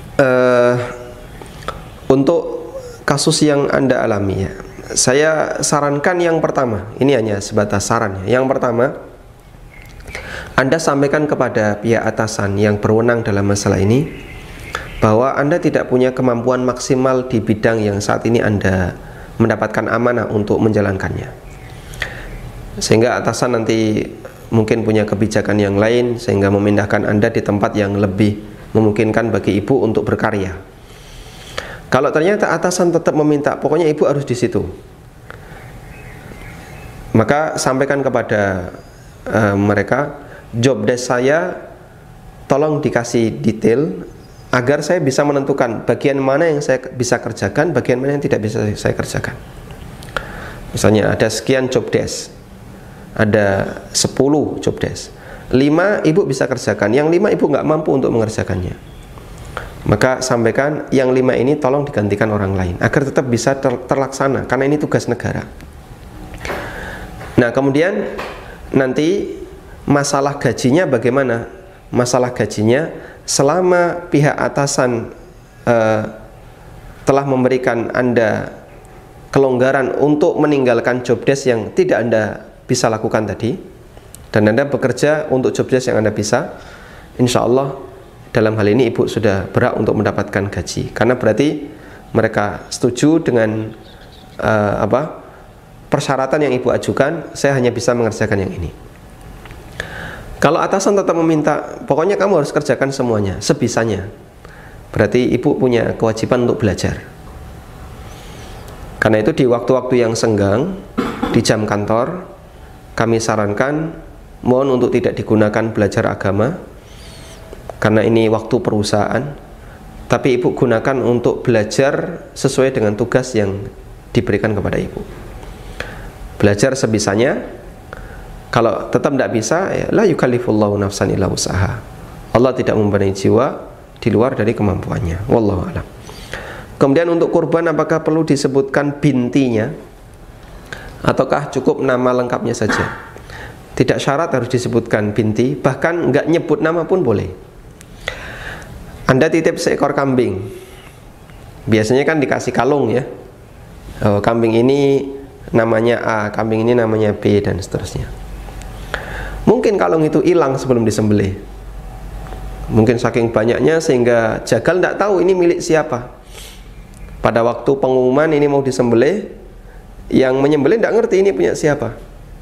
Untuk kasus yang Anda alami ya, saya sarankan yang pertama, ini hanya sebatas saran ya. Yang pertama, Anda sampaikan kepada pihak atasan yang berwenang dalam masalah ini bahwa Anda tidak punya kemampuan maksimal di bidang yang saat ini Anda mendapatkan amanah untuk menjalankannya, sehingga atasan nanti mungkin punya kebijakan yang lain sehingga memindahkan Anda di tempat yang lebih memungkinkan bagi ibu untuk berkarya. Kalau ternyata atasan tetap meminta pokoknya ibu harus di situ, maka sampaikan kepada mereka, job desk saya tolong dikasih detail agar saya bisa menentukan bagian mana yang saya bisa kerjakan, bagian mana yang tidak bisa saya kerjakan. Misalnya ada sekian job desk, ada 10 job desk, 5 ibu bisa kerjakan, yang 5 ibu nggak mampu untuk mengerjakannya, maka sampaikan yang 5 ini tolong digantikan orang lain agar tetap bisa terlaksana, karena ini tugas negara. Nah kemudian nanti masalah gajinya bagaimana? Masalah gajinya selama pihak atasan telah memberikan Anda kelonggaran untuk meninggalkan job desk yang tidak Anda bisa lakukan tadi, dan Anda bekerja untuk job desk yang Anda bisa, insya Allah dalam hal ini ibu sudah berhak untuk mendapatkan gaji, karena berarti mereka setuju dengan persyaratan yang ibu ajukan. Saya hanya bisa mengerjakan yang ini. Kalau atasan tetap meminta pokoknya kamu harus kerjakan semuanya sebisanya, berarti ibu punya kewajiban untuk belajar. Karena itu di waktu-waktu yang senggang, di jam kantor, kami sarankan mohon untuk tidak digunakan belajar agama karena ini waktu perusahaan, tapi ibu gunakan untuk belajar sesuai dengan tugas yang diberikan kepada ibu. Belajar sebisanya. Kalau tetap tidak bisa, ya, la yukallifullahu nafsan illa wus'aha. Allah tidak membebani jiwa di luar dari kemampuannya. Wallahu a'lam. Kemudian untuk kurban, apakah perlu disebutkan bintinya ataukah cukup nama lengkapnya saja? Tidak syarat harus disebutkan binti, bahkan nggak nyebut nama pun boleh. Anda titip seekor kambing, biasanya kan dikasih kalung ya. Oh, kambing ini namanya A, kambing ini namanya B, dan seterusnya. Mungkin kalung itu hilang sebelum disembelih. Mungkin saking banyaknya sehingga jagal tidak tahu ini milik siapa. Pada waktu pengumuman ini mau disembelih, yang menyembelih tidak ngerti ini punya siapa.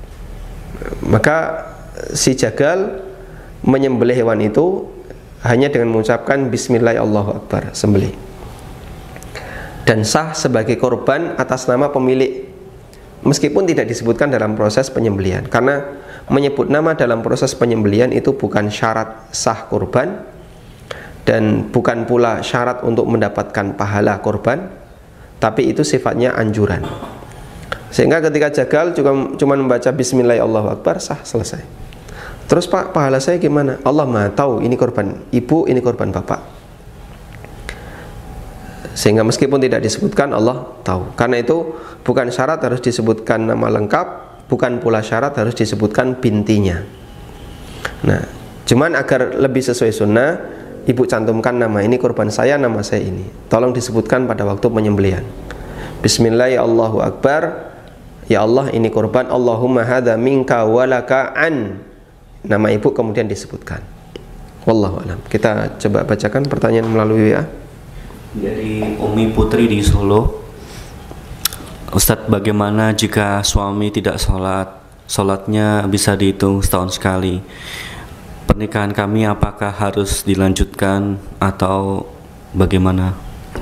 Maka si jagal menyembelih hewan itu hanya dengan mengucapkan Bismillah Allahu Akbar, sembelih. Dan sah sebagai korban atas nama pemilik, meskipun tidak disebutkan dalam proses penyembelihan. Karena menyebut nama dalam proses penyembelihan itu bukan syarat sah korban, dan bukan pula syarat untuk mendapatkan pahala korban, tapi itu sifatnya anjuran. Sehingga ketika jagal cuma membaca Bismillah Allahu Akbar, sah, selesai. Terus Pak, pahala saya gimana? Allah Maha tahu, ini korban ibu, ini korban bapak. Sehingga meskipun tidak disebutkan, Allah tahu. Karena itu bukan syarat harus disebutkan nama lengkap, bukan pula syarat harus disebutkan bintinya. Nah, cuman agar lebih sesuai sunnah, ibu cantumkan nama ini korban saya, nama saya ini. Tolong disebutkan pada waktu penyembelihan. Bismillah Allahu Akbar. Ya Allah, ini korban. Allahumma hadza minka walaka an. Nama ibu kemudian disebutkan. Wallahu a'lam. Kita coba bacakan pertanyaan melalui WA. Dari Umi Putri di Solo. Ustadz, bagaimana jika suami tidak sholat? Sholatnya bisa dihitung setahun sekali. Pernikahan kami apakah harus dilanjutkan atau bagaimana?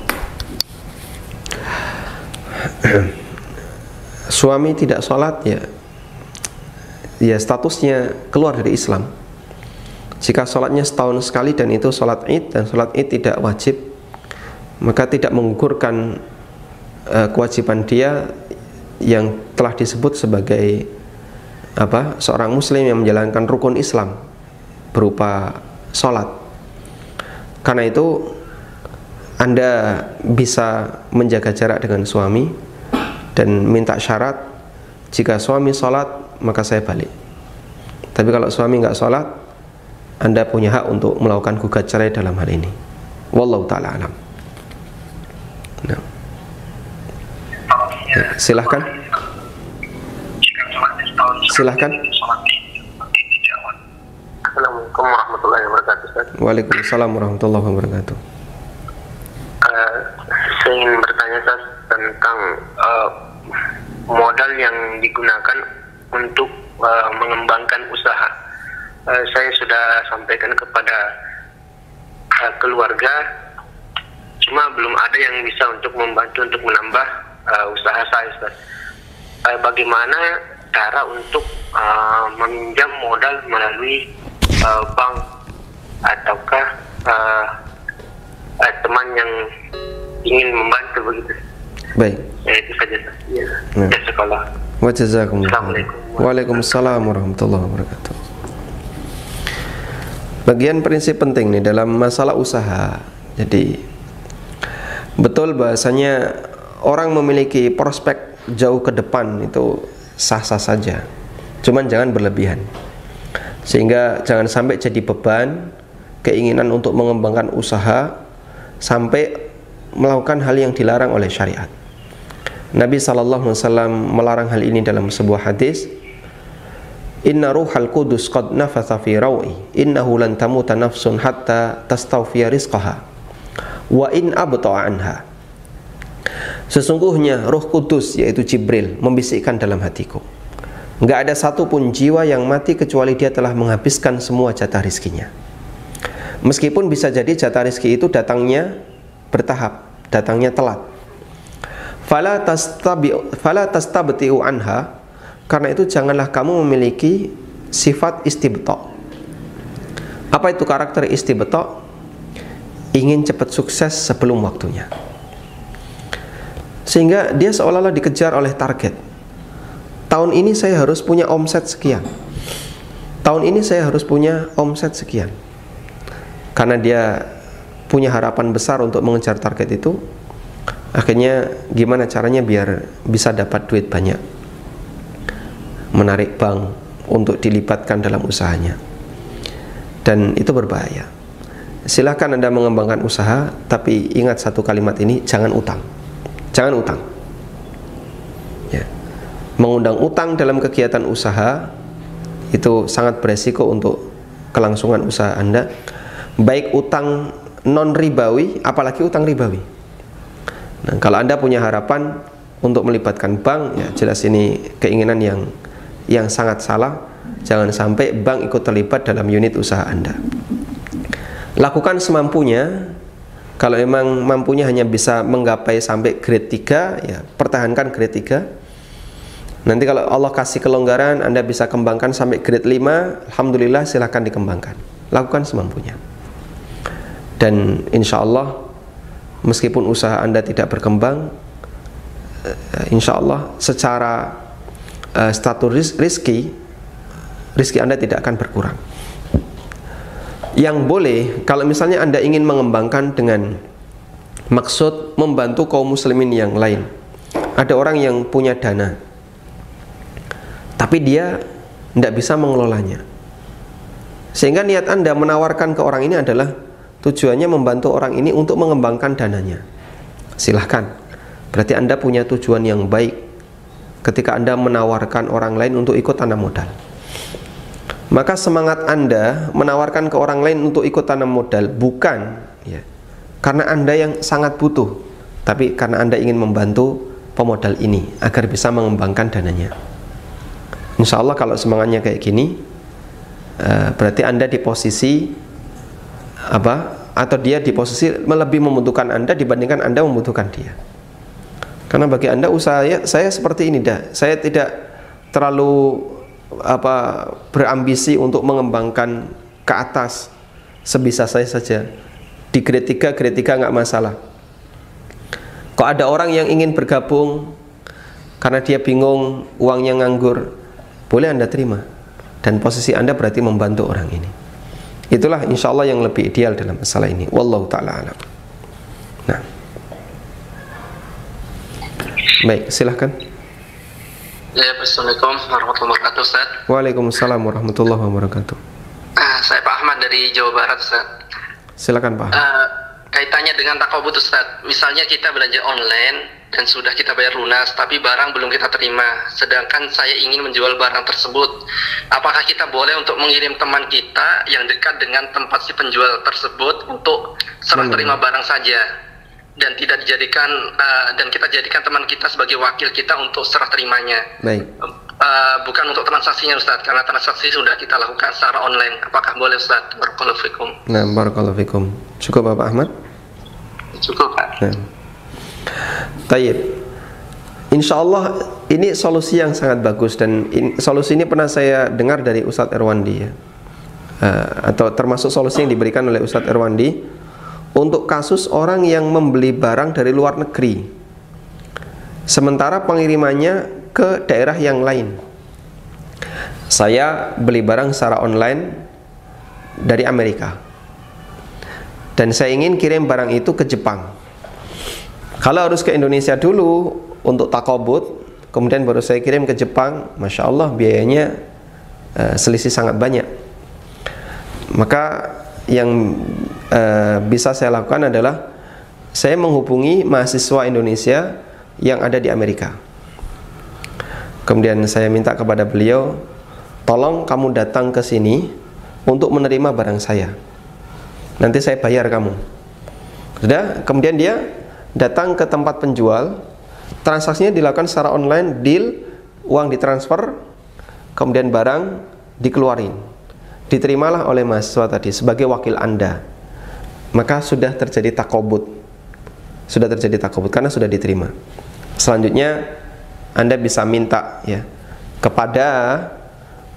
Suami tidak sholat, ya statusnya keluar dari Islam. Jika sholatnya setahun sekali dan itu sholat id, dan sholat id tidak wajib, maka tidak menggugurkan kewajiban dia yang telah disebut sebagai seorang muslim yang menjalankan rukun Islam berupa sholat. Karena itu Anda bisa menjaga jarak dengan suami dan minta syarat, jika suami sholat maka saya balik. Tapi kalau suami nggak sholat, Anda punya hak untuk melakukan gugat cerai dalam hal ini. Wallahu ta'ala alam. Nah. Ya, silahkan. Silahkan. Assalamualaikum warahmatullahi wabarakatuh. Waalaikumsalam warahmatullahi wabarakatuh. Saya ingin bertanya tentang modal yang digunakan untuk mengembangkan usaha. Saya sudah sampaikan kepada keluarga, cuma belum ada yang bisa untuk membantu untuk menambah usaha saya, Ustaz. Bagaimana cara untuk meminjam modal melalui bank ataukah teman yang ingin membantu begitu? Baik. Ya, itu saja. Ya. Sekolah. Wa jazakumullah. Assalamualaikum. Waalaikumsalam warahmatullahi wabarakatuh. Bagian prinsip penting nih dalam masalah usaha. Jadi betul bahasanya orang memiliki prospek jauh ke depan itu sah-sah saja. Cuman jangan berlebihan. Sehingga jangan sampai jadi beban keinginan untuk mengembangkan usaha sampai melakukan hal yang dilarang oleh syariat. Nabi SAW melarang hal ini dalam sebuah hadis. Inna ruhal qudus qad nafatha fi rawi innahu lan tamuta nafsun hatta tastawfiya rizqaha wa in abta'a anha. Sesungguhnya Roh Kudus yaitu Jibril membisikkan dalam hatiku, enggak ada satupun jiwa yang mati kecuali dia telah menghabiskan semua jatah rizkinya. Meskipun bisa jadi jatah rizki itu datangnya bertahap, datangnya telat. Fala tastabti'u anha, karena itu janganlah kamu memiliki sifat istibta'. Apa itu karakter istibta'? Ingin cepat sukses sebelum waktunya, sehingga dia seolah-olah dikejar oleh target. Tahun ini saya harus punya omset sekian, tahun ini saya harus punya omset sekian. Karena dia punya harapan besar untuk mengejar target itu, akhirnya gimana caranya biar bisa dapat duit banyak, menarik bank untuk dilibatkan dalam usahanya. Dan itu berbahaya. Silahkan Anda mengembangkan usaha, tapi ingat satu kalimat ini, jangan utang. Jangan utang ya. Mengundang utang dalam kegiatan usaha itu sangat beresiko untuk kelangsungan usaha Anda, baik utang non ribawi apalagi utang ribawi. Nah, kalau Anda punya harapan untuk melibatkan bank, ya jelas ini keinginan yang sangat salah. Jangan sampai bank ikut terlibat dalam unit usaha Anda. Lakukan semampunya. Kalau memang mampunya hanya bisa menggapai sampai grade 3, ya pertahankan grade 3. Nanti kalau Allah kasih kelonggaran, Anda bisa kembangkan sampai grade 5, alhamdulillah, silahkan dikembangkan. Lakukan semampunya. Dan insya Allah, meskipun usaha Anda tidak berkembang, insya Allah secara status rizki Anda tidak akan berkurang. Yang boleh, kalau misalnya Anda ingin mengembangkan dengan maksud membantu kaum muslimin yang lain. Ada orang yang punya dana, tapi dia tidak bisa mengelolanya, sehingga niat Anda menawarkan ke orang ini adalah tujuannya membantu orang ini untuk mengembangkan dananya. Silahkan. Berarti Anda punya tujuan yang baik ketika Anda menawarkan orang lain untuk ikut tanam modal. Maka semangat Anda menawarkan ke orang lain untuk ikut tanam modal bukan ya, karena Anda yang sangat butuh, tapi karena Anda ingin membantu pemodal ini agar bisa mengembangkan dananya. Insya Allah kalau semangatnya kayak gini, berarti Anda di posisi apa? Atau dia di posisi lebih membutuhkan Anda dibandingkan Anda membutuhkan dia. Karena bagi Anda usaha saya seperti ini dah. Saya tidak terlalu berambisi untuk mengembangkan ke atas, sebisa saya saja. Di grade 3 nggak masalah. Kok ada orang yang ingin bergabung karena dia bingung, uangnya nganggur, boleh Anda terima. Dan posisi Anda berarti membantu orang ini. Itulah insya Allah yang lebih ideal dalam masalah ini. Wallahu ta'ala alam. Nah, baik, silahkan. Ya, Assalamualaikum warahmatullahi wabarakatuh, Ustaz. Waalaikumsalam warahmatullahi wabarakatuh. Saya Pak Ahmad dari Jawa Barat, Ustaz. Silakan Pak. Kaitannya dengan takobut, Ustaz. Misalnya kita belanja online dan sudah kita bayar lunas, tapi barang belum kita terima. Sedangkan saya ingin menjual barang tersebut. Apakah kita boleh untuk mengirim teman kita yang dekat dengan tempat si penjual tersebut untuk serah terima barang saja? Dan tidak dijadikan dan kita jadikan teman kita sebagai wakil kita untuk serah terimanya. Baik. Bukan untuk transaksinya, Ustaz, karena transaksi sudah kita lakukan secara online. Apakah boleh, Ustaz? Barakallahu fikum. Nah, barakallahu fikum. Cukup Bapak Ahmad? Cukup, Pak. Nah. Tayyib. Insya Allah ini solusi yang sangat bagus, dan solusi ini pernah saya dengar dari Ustadz Erwandi ya. Atau termasuk solusi yang diberikan oleh Ustadz Erwandi untuk kasus orang yang membeli barang dari luar negeri sementara pengirimannya ke daerah yang lain. Saya beli barang secara online dari Amerika dan saya ingin kirim barang itu ke Jepang. Kalau harus ke Indonesia dulu untuk takobut, kemudian baru saya kirim ke Jepang, Masya Allah biayanya selisih sangat banyak. Maka yang bisa saya lakukan adalah saya menghubungi mahasiswa Indonesia yang ada di Amerika. Kemudian saya minta kepada beliau, tolong kamu datang ke sini untuk menerima barang saya. Nanti saya bayar kamu. Sudah, kemudian dia datang ke tempat penjual, transaksinya dilakukan secara online, deal, uang ditransfer, kemudian barang dikeluarin. Diterimalah oleh mahasiswa tadi sebagai wakil Anda. Maka sudah terjadi takobut. Sudah terjadi takobut karena sudah diterima. Selanjutnya Anda bisa minta ya kepada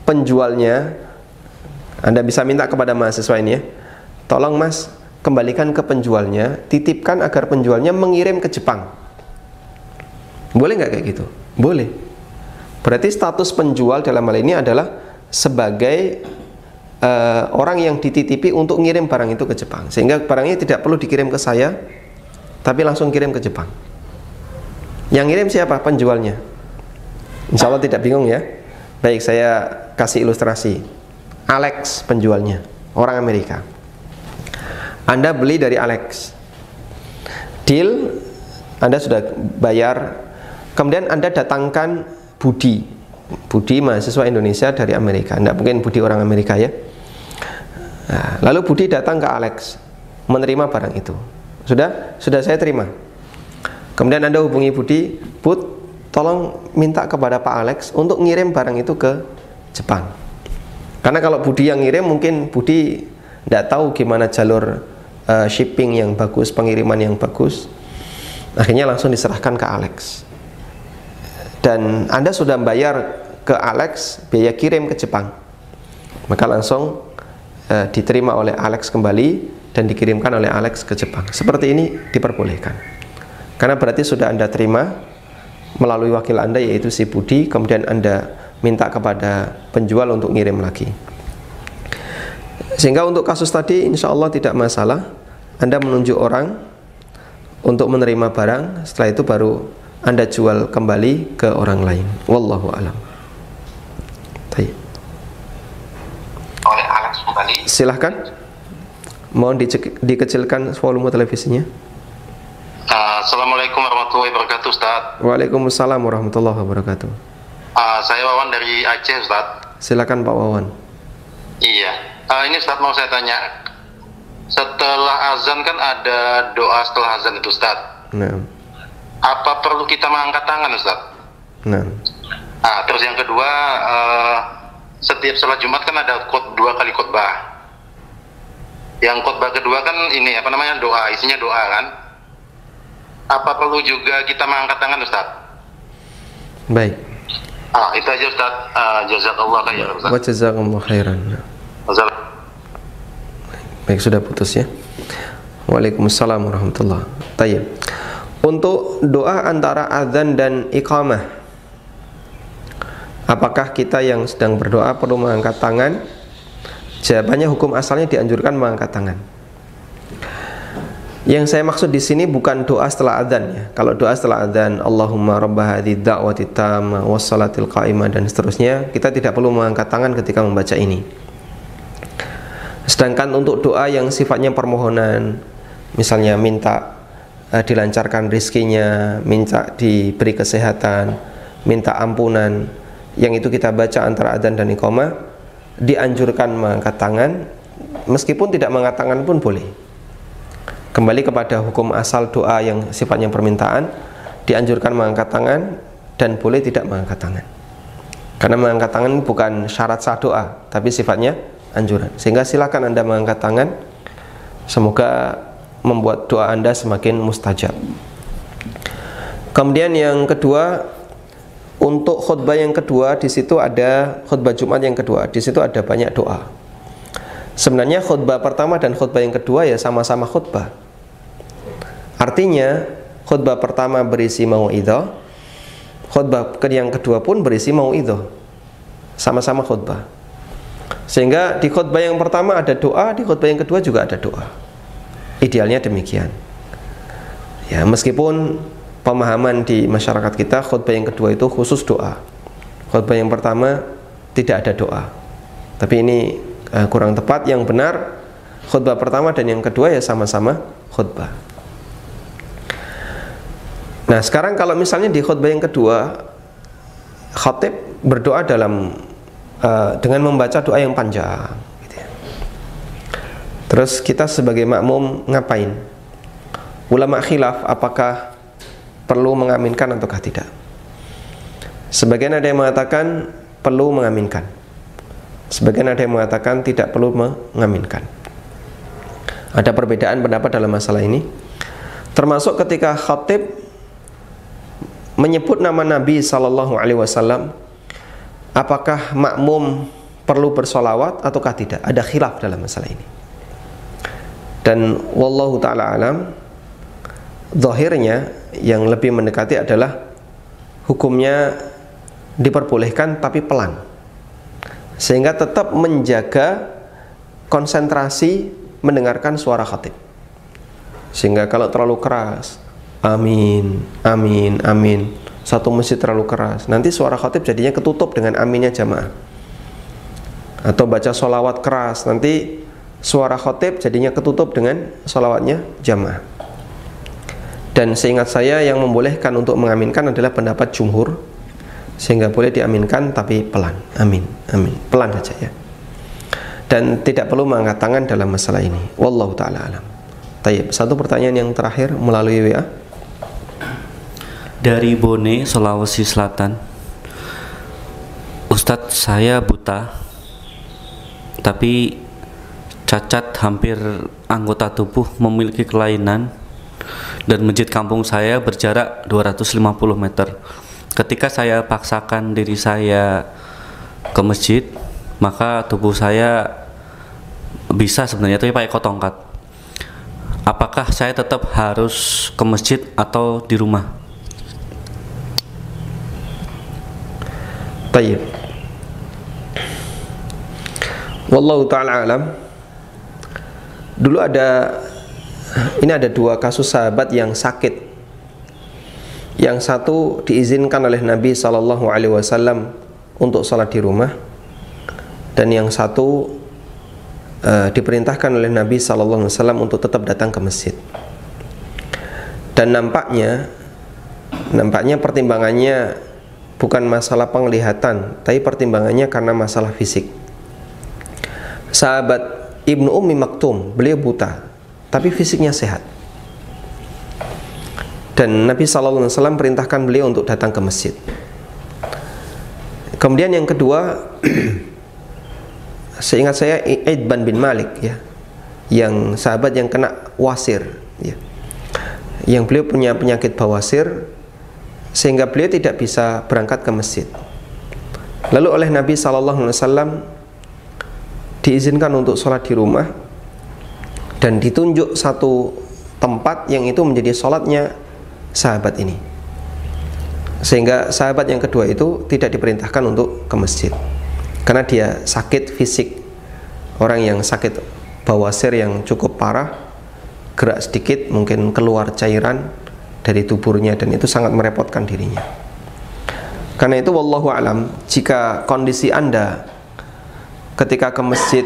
penjualnya, Anda bisa minta kepada mahasiswa ini ya, tolong Mas, kembalikan ke penjualnya, titipkan agar penjualnya mengirim ke Jepang. Boleh nggak kayak gitu? Boleh. Berarti status penjual dalam hal ini adalah sebagai orang yang dititipi untuk ngirim barang itu ke Jepang, sehingga barangnya tidak perlu dikirim ke saya, tapi langsung kirim ke Jepang. Yang ngirim siapa? Penjualnya. Insya Allah tidak bingung ya. Baik, saya kasih ilustrasi. Alex penjualnya, orang Amerika. Anda beli dari Alex, deal, Anda sudah bayar, kemudian Anda datangkan Budi mahasiswa Indonesia dari Amerika, tidak mungkin Budi orang Amerika ya. Nah, lalu Budi datang ke Alex, menerima barang itu, sudah saya terima. Kemudian Anda hubungi Budi, Bud, tolong minta kepada Pak Alex untuk ngirim barang itu ke Jepang. Karena kalau Budi yang ngirim, mungkin Budi tidak tahu gimana jalur shipping yang bagus, pengiriman yang bagus. Akhirnya langsung diserahkan ke Alex. Dan Anda sudah bayar ke Alex biaya kirim ke Jepang, maka langsung diterima oleh Alex kembali dan dikirimkan oleh Alex ke Jepang. Seperti ini diperbolehkan, karena berarti sudah Anda terima melalui wakil Anda, yaitu si Budi, kemudian Anda minta kepada penjual untuk ngirim lagi. Sehingga untuk kasus tadi insya Allah tidak masalah. Anda menunjuk orang untuk menerima barang, setelah itu baru Anda jual kembali ke orang lain. Wallahu a'lam. Baik. Oleh Alex kembali. Silahkan. Mohon dikecilkan volume televisinya. Assalamualaikum warahmatullahi wabarakatuh, Ustaz. Waalaikumsalam warahmatullahi wabarakatuh. Saya Wawan dari Aceh, Ustaz. Silakan Pak Wawan. Iya. Ini Ustaz mau saya tanya. Setelah azan kan ada doa setelah azan itu, Ustaz. Nah. Apa perlu kita mengangkat tangan, Ustaz? Nah. Terus yang kedua, setiap sholat Jumat kan ada 2 kali khutbah. Yang khutbah kedua kan ini apa namanya, doa, isinya doa kan? Apa perlu juga kita mengangkat tangan, Ustaz? Baik. Itu aja, Ustaz. Jazakallah khairan, Ustaz. Wa jazakumullah khairan. Baik, sudah putus ya. Waalaikumsalam warahmatullahi wabarakatuh. Tayyib. Untuk doa antara azan dan iqamah, apakah kita yang sedang berdoa perlu mengangkat tangan? Jawabannya, hukum asalnya dianjurkan mengangkat tangan. Yang saya maksud di sini bukan doa setelah azan ya. Kalau doa setelah azan, Allahumma rabba hadhihi da'wati tammah wassalatil qa'imah dan seterusnya, kita tidak perlu mengangkat tangan ketika membaca ini. Sedangkan untuk doa yang sifatnya permohonan, misalnya minta dilancarkan rizkinya, minta diberi kesehatan, minta ampunan, yang itu kita baca antara adzan dan iqamah, dianjurkan mengangkat tangan. Meskipun tidak mengangkat tangan pun boleh. Kembali kepada hukum asal doa yang sifatnya permintaan, dianjurkan mengangkat tangan dan boleh tidak mengangkat tangan. Karena mengangkat tangan bukan syarat sah doa, tapi sifatnya anjuran. Sehingga silakan Anda mengangkat tangan. Semoga membuat doa Anda semakin mustajab. Kemudian yang kedua, untuk khutbah yang kedua, di situ ada khutbah Jumat yang kedua, di situ ada banyak doa. Sebenarnya khutbah pertama dan khutbah yang kedua ya sama-sama khutbah. Artinya khutbah pertama berisi mau'idhah, khutbah yang kedua pun berisi mau'idhah, sama-sama khutbah. Sehingga di khutbah yang pertama ada doa, di khutbah yang kedua juga ada doa. Idealnya demikian. Ya, meskipun pemahaman di masyarakat kita khutbah yang kedua itu khusus doa, khutbah yang pertama tidak ada doa. Tapi ini kurang tepat. Yang benar khutbah pertama dan yang kedua ya sama-sama khutbah. Nah, sekarang kalau misalnya di khutbah yang kedua khatib berdoa dengan membaca doa yang panjang gitu ya. Terus kita sebagai makmum ngapain? Ulama khilaf apakah perlu mengaminkan ataukah tidak. Sebagian ada yang mengatakan perlu mengaminkan, sebagian ada yang mengatakan tidak perlu mengaminkan. Ada perbedaan pendapat dalam masalah ini, termasuk ketika khatib menyebut nama Nabi SAW, apakah makmum perlu bersolawat ataukah tidak? Ada khilaf dalam masalah ini. Dan wallahu ta'ala alam, zahirnya yang lebih mendekati adalah hukumnya diperbolehkan tapi pelan, sehingga tetap menjaga konsentrasi mendengarkan suara khatib. Sehingga kalau terlalu keras, amin, amin, amin, satu masjid terlalu keras, nanti suara khatib jadinya ketutup dengan aminnya jamaah. Atau baca sholawat keras, nanti suara khatib jadinya ketutup dengan sholawatnya jamaah. Dan seingat saya yang membolehkan untuk mengaminkan adalah pendapat jumhur, sehingga boleh diaminkan tapi pelan, amin, amin, pelan saja ya. Dan tidak perlu mengangkat tangan dalam masalah ini. Wallahu ta'ala alam. Tayyib, satu pertanyaan yang terakhir melalui WA dari Bone, Sulawesi Selatan. Ustadz, saya buta tapi cacat hampir anggota tubuh, memiliki kelainan, dan masjid kampung saya berjarak 250 meter. Ketika saya paksakan diri saya ke masjid, maka tubuh saya bisa sebenarnya tapi pakai tongkat. Apakah saya tetap harus ke masjid atau di rumah? Tayyib. Wallahu ta'ala alam. Dulu ini ada dua kasus sahabat yang sakit. Yang satu diizinkan oleh Nabi SAW untuk sholat di rumah, dan yang satu diperintahkan oleh Nabi SAW untuk tetap datang ke masjid. Dan nampaknya pertimbangannya bukan masalah penglihatan, tapi pertimbangannya karena masalah fisik. Sahabat Ibnu Ummi Maktum, beliau buta tapi fisiknya sehat, dan Nabi SAW perintahkan beliau untuk datang ke masjid. Kemudian yang kedua, seingat saya Itban bin Malik ya, yang sahabat yang kena wasir ya, yang beliau punya penyakit bawasir sehingga beliau tidak bisa berangkat ke masjid. Lalu oleh Nabi SAW diizinkan untuk sholat di rumah, dan ditunjuk satu tempat yang itu menjadi sholatnya sahabat ini, sehingga sahabat yang kedua itu tidak diperintahkan untuk ke masjid karena dia sakit fisik. Orang yang sakit bawasir yang cukup parah, gerak sedikit mungkin keluar cairan dari tuburnya, dan itu sangat merepotkan dirinya. Karena itu wallahu alam, jika kondisi Anda ketika ke masjid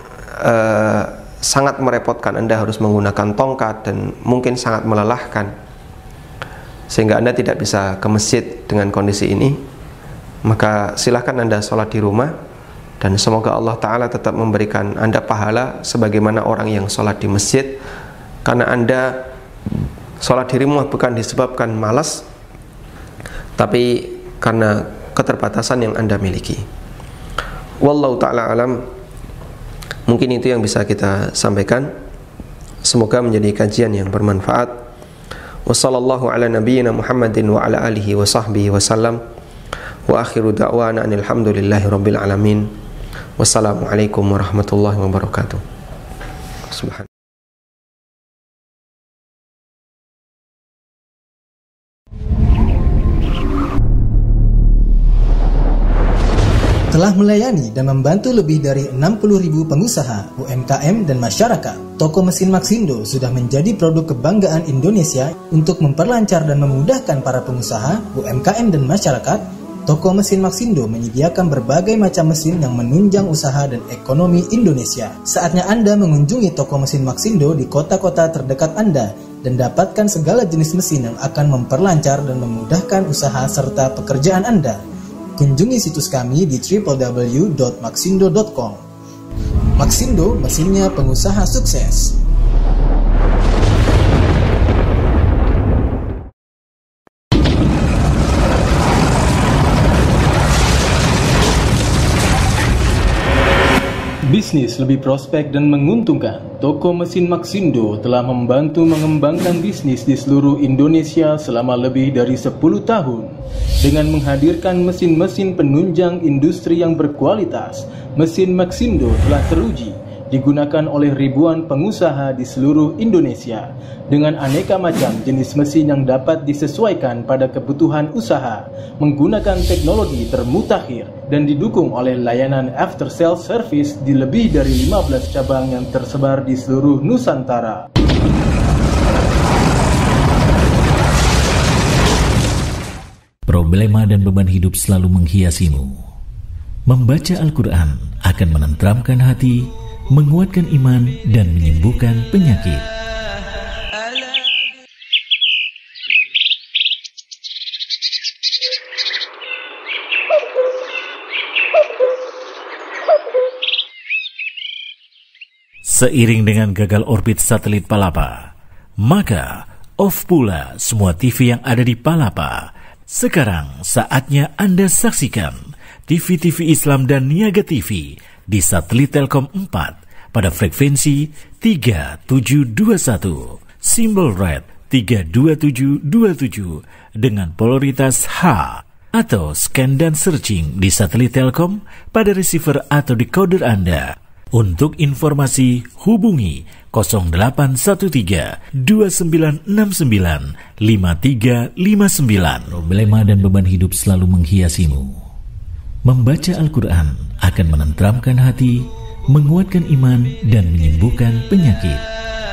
sangat merepotkan, Anda harus menggunakan tongkat dan mungkin sangat melelahkan sehingga Anda tidak bisa ke masjid dengan kondisi ini, maka silahkan Anda sholat di rumah, dan semoga Allah Ta'ala tetap memberikan Anda pahala sebagaimana orang yang sholat di masjid, karena Anda sholat di rumah bukan disebabkan malas, tapi karena keterbatasan yang Anda miliki. Wallahu ta'ala alam. Mungkin itu yang bisa kita sampaikan. Semoga menjadi kajian yang bermanfaat. Wassallallahu ala nabiyyina Muhammadin wa ala alihi wa sahbihi wasallam. Wa akhiru da'wana alhamdulillahi rabbil alamin. Wassalamualaikum warahmatullahi wabarakatuh. Subhanallah. Telah melayani dan membantu lebih dari 60.000 pengusaha, UMKM, dan masyarakat. Toko Mesin Maxindo sudah menjadi produk kebanggaan Indonesia. Untuk memperlancar dan memudahkan para pengusaha, UMKM, dan masyarakat, Toko Mesin Maxindo menyediakan berbagai macam mesin yang menunjang usaha dan ekonomi Indonesia. Saatnya Anda mengunjungi Toko Mesin Maxindo di kota-kota terdekat Anda dan dapatkan segala jenis mesin yang akan memperlancar dan memudahkan usaha serta pekerjaan Anda. Kunjungi situs kami di www.maxindo.com. Maxindo, mesinnya pengusaha sukses. Bisnis lebih prospek dan menguntungkan. Toko mesin Maxindo telah membantu mengembangkan bisnis di seluruh Indonesia selama lebih dari 10 tahun. Dengan menghadirkan mesin-mesin penunjang industri yang berkualitas, mesin Maxindo telah teruji digunakan oleh ribuan pengusaha di seluruh Indonesia dengan aneka macam jenis mesin yang dapat disesuaikan pada kebutuhan usaha, menggunakan teknologi termutakhir dan didukung oleh layanan after sales service di lebih dari 15 cabang yang tersebar di seluruh Nusantara. Problema dan beban hidup selalu menghiasimu. Membaca Al-Quran akan menenteramkan hati, menguatkan iman, dan menyembuhkan penyakit. Seiring dengan gagal orbit satelit Palapa, maka off pula semua TV yang ada di Palapa. Sekarang saatnya Anda saksikan TV-TV Islam dan Niaga TV di satelit Telkom 4 pada frekuensi 3721, simbol red 32727 dengan polaritas H, atau scan dan searching di satelit Telkom pada receiver atau decoder Anda. Untuk informasi hubungi 0813 2969 5359. Problema dan beban hidup selalu menghiasimu. Membaca Al-Quran akan menenteramkan hati, menguatkan iman, dan menyembuhkan penyakit.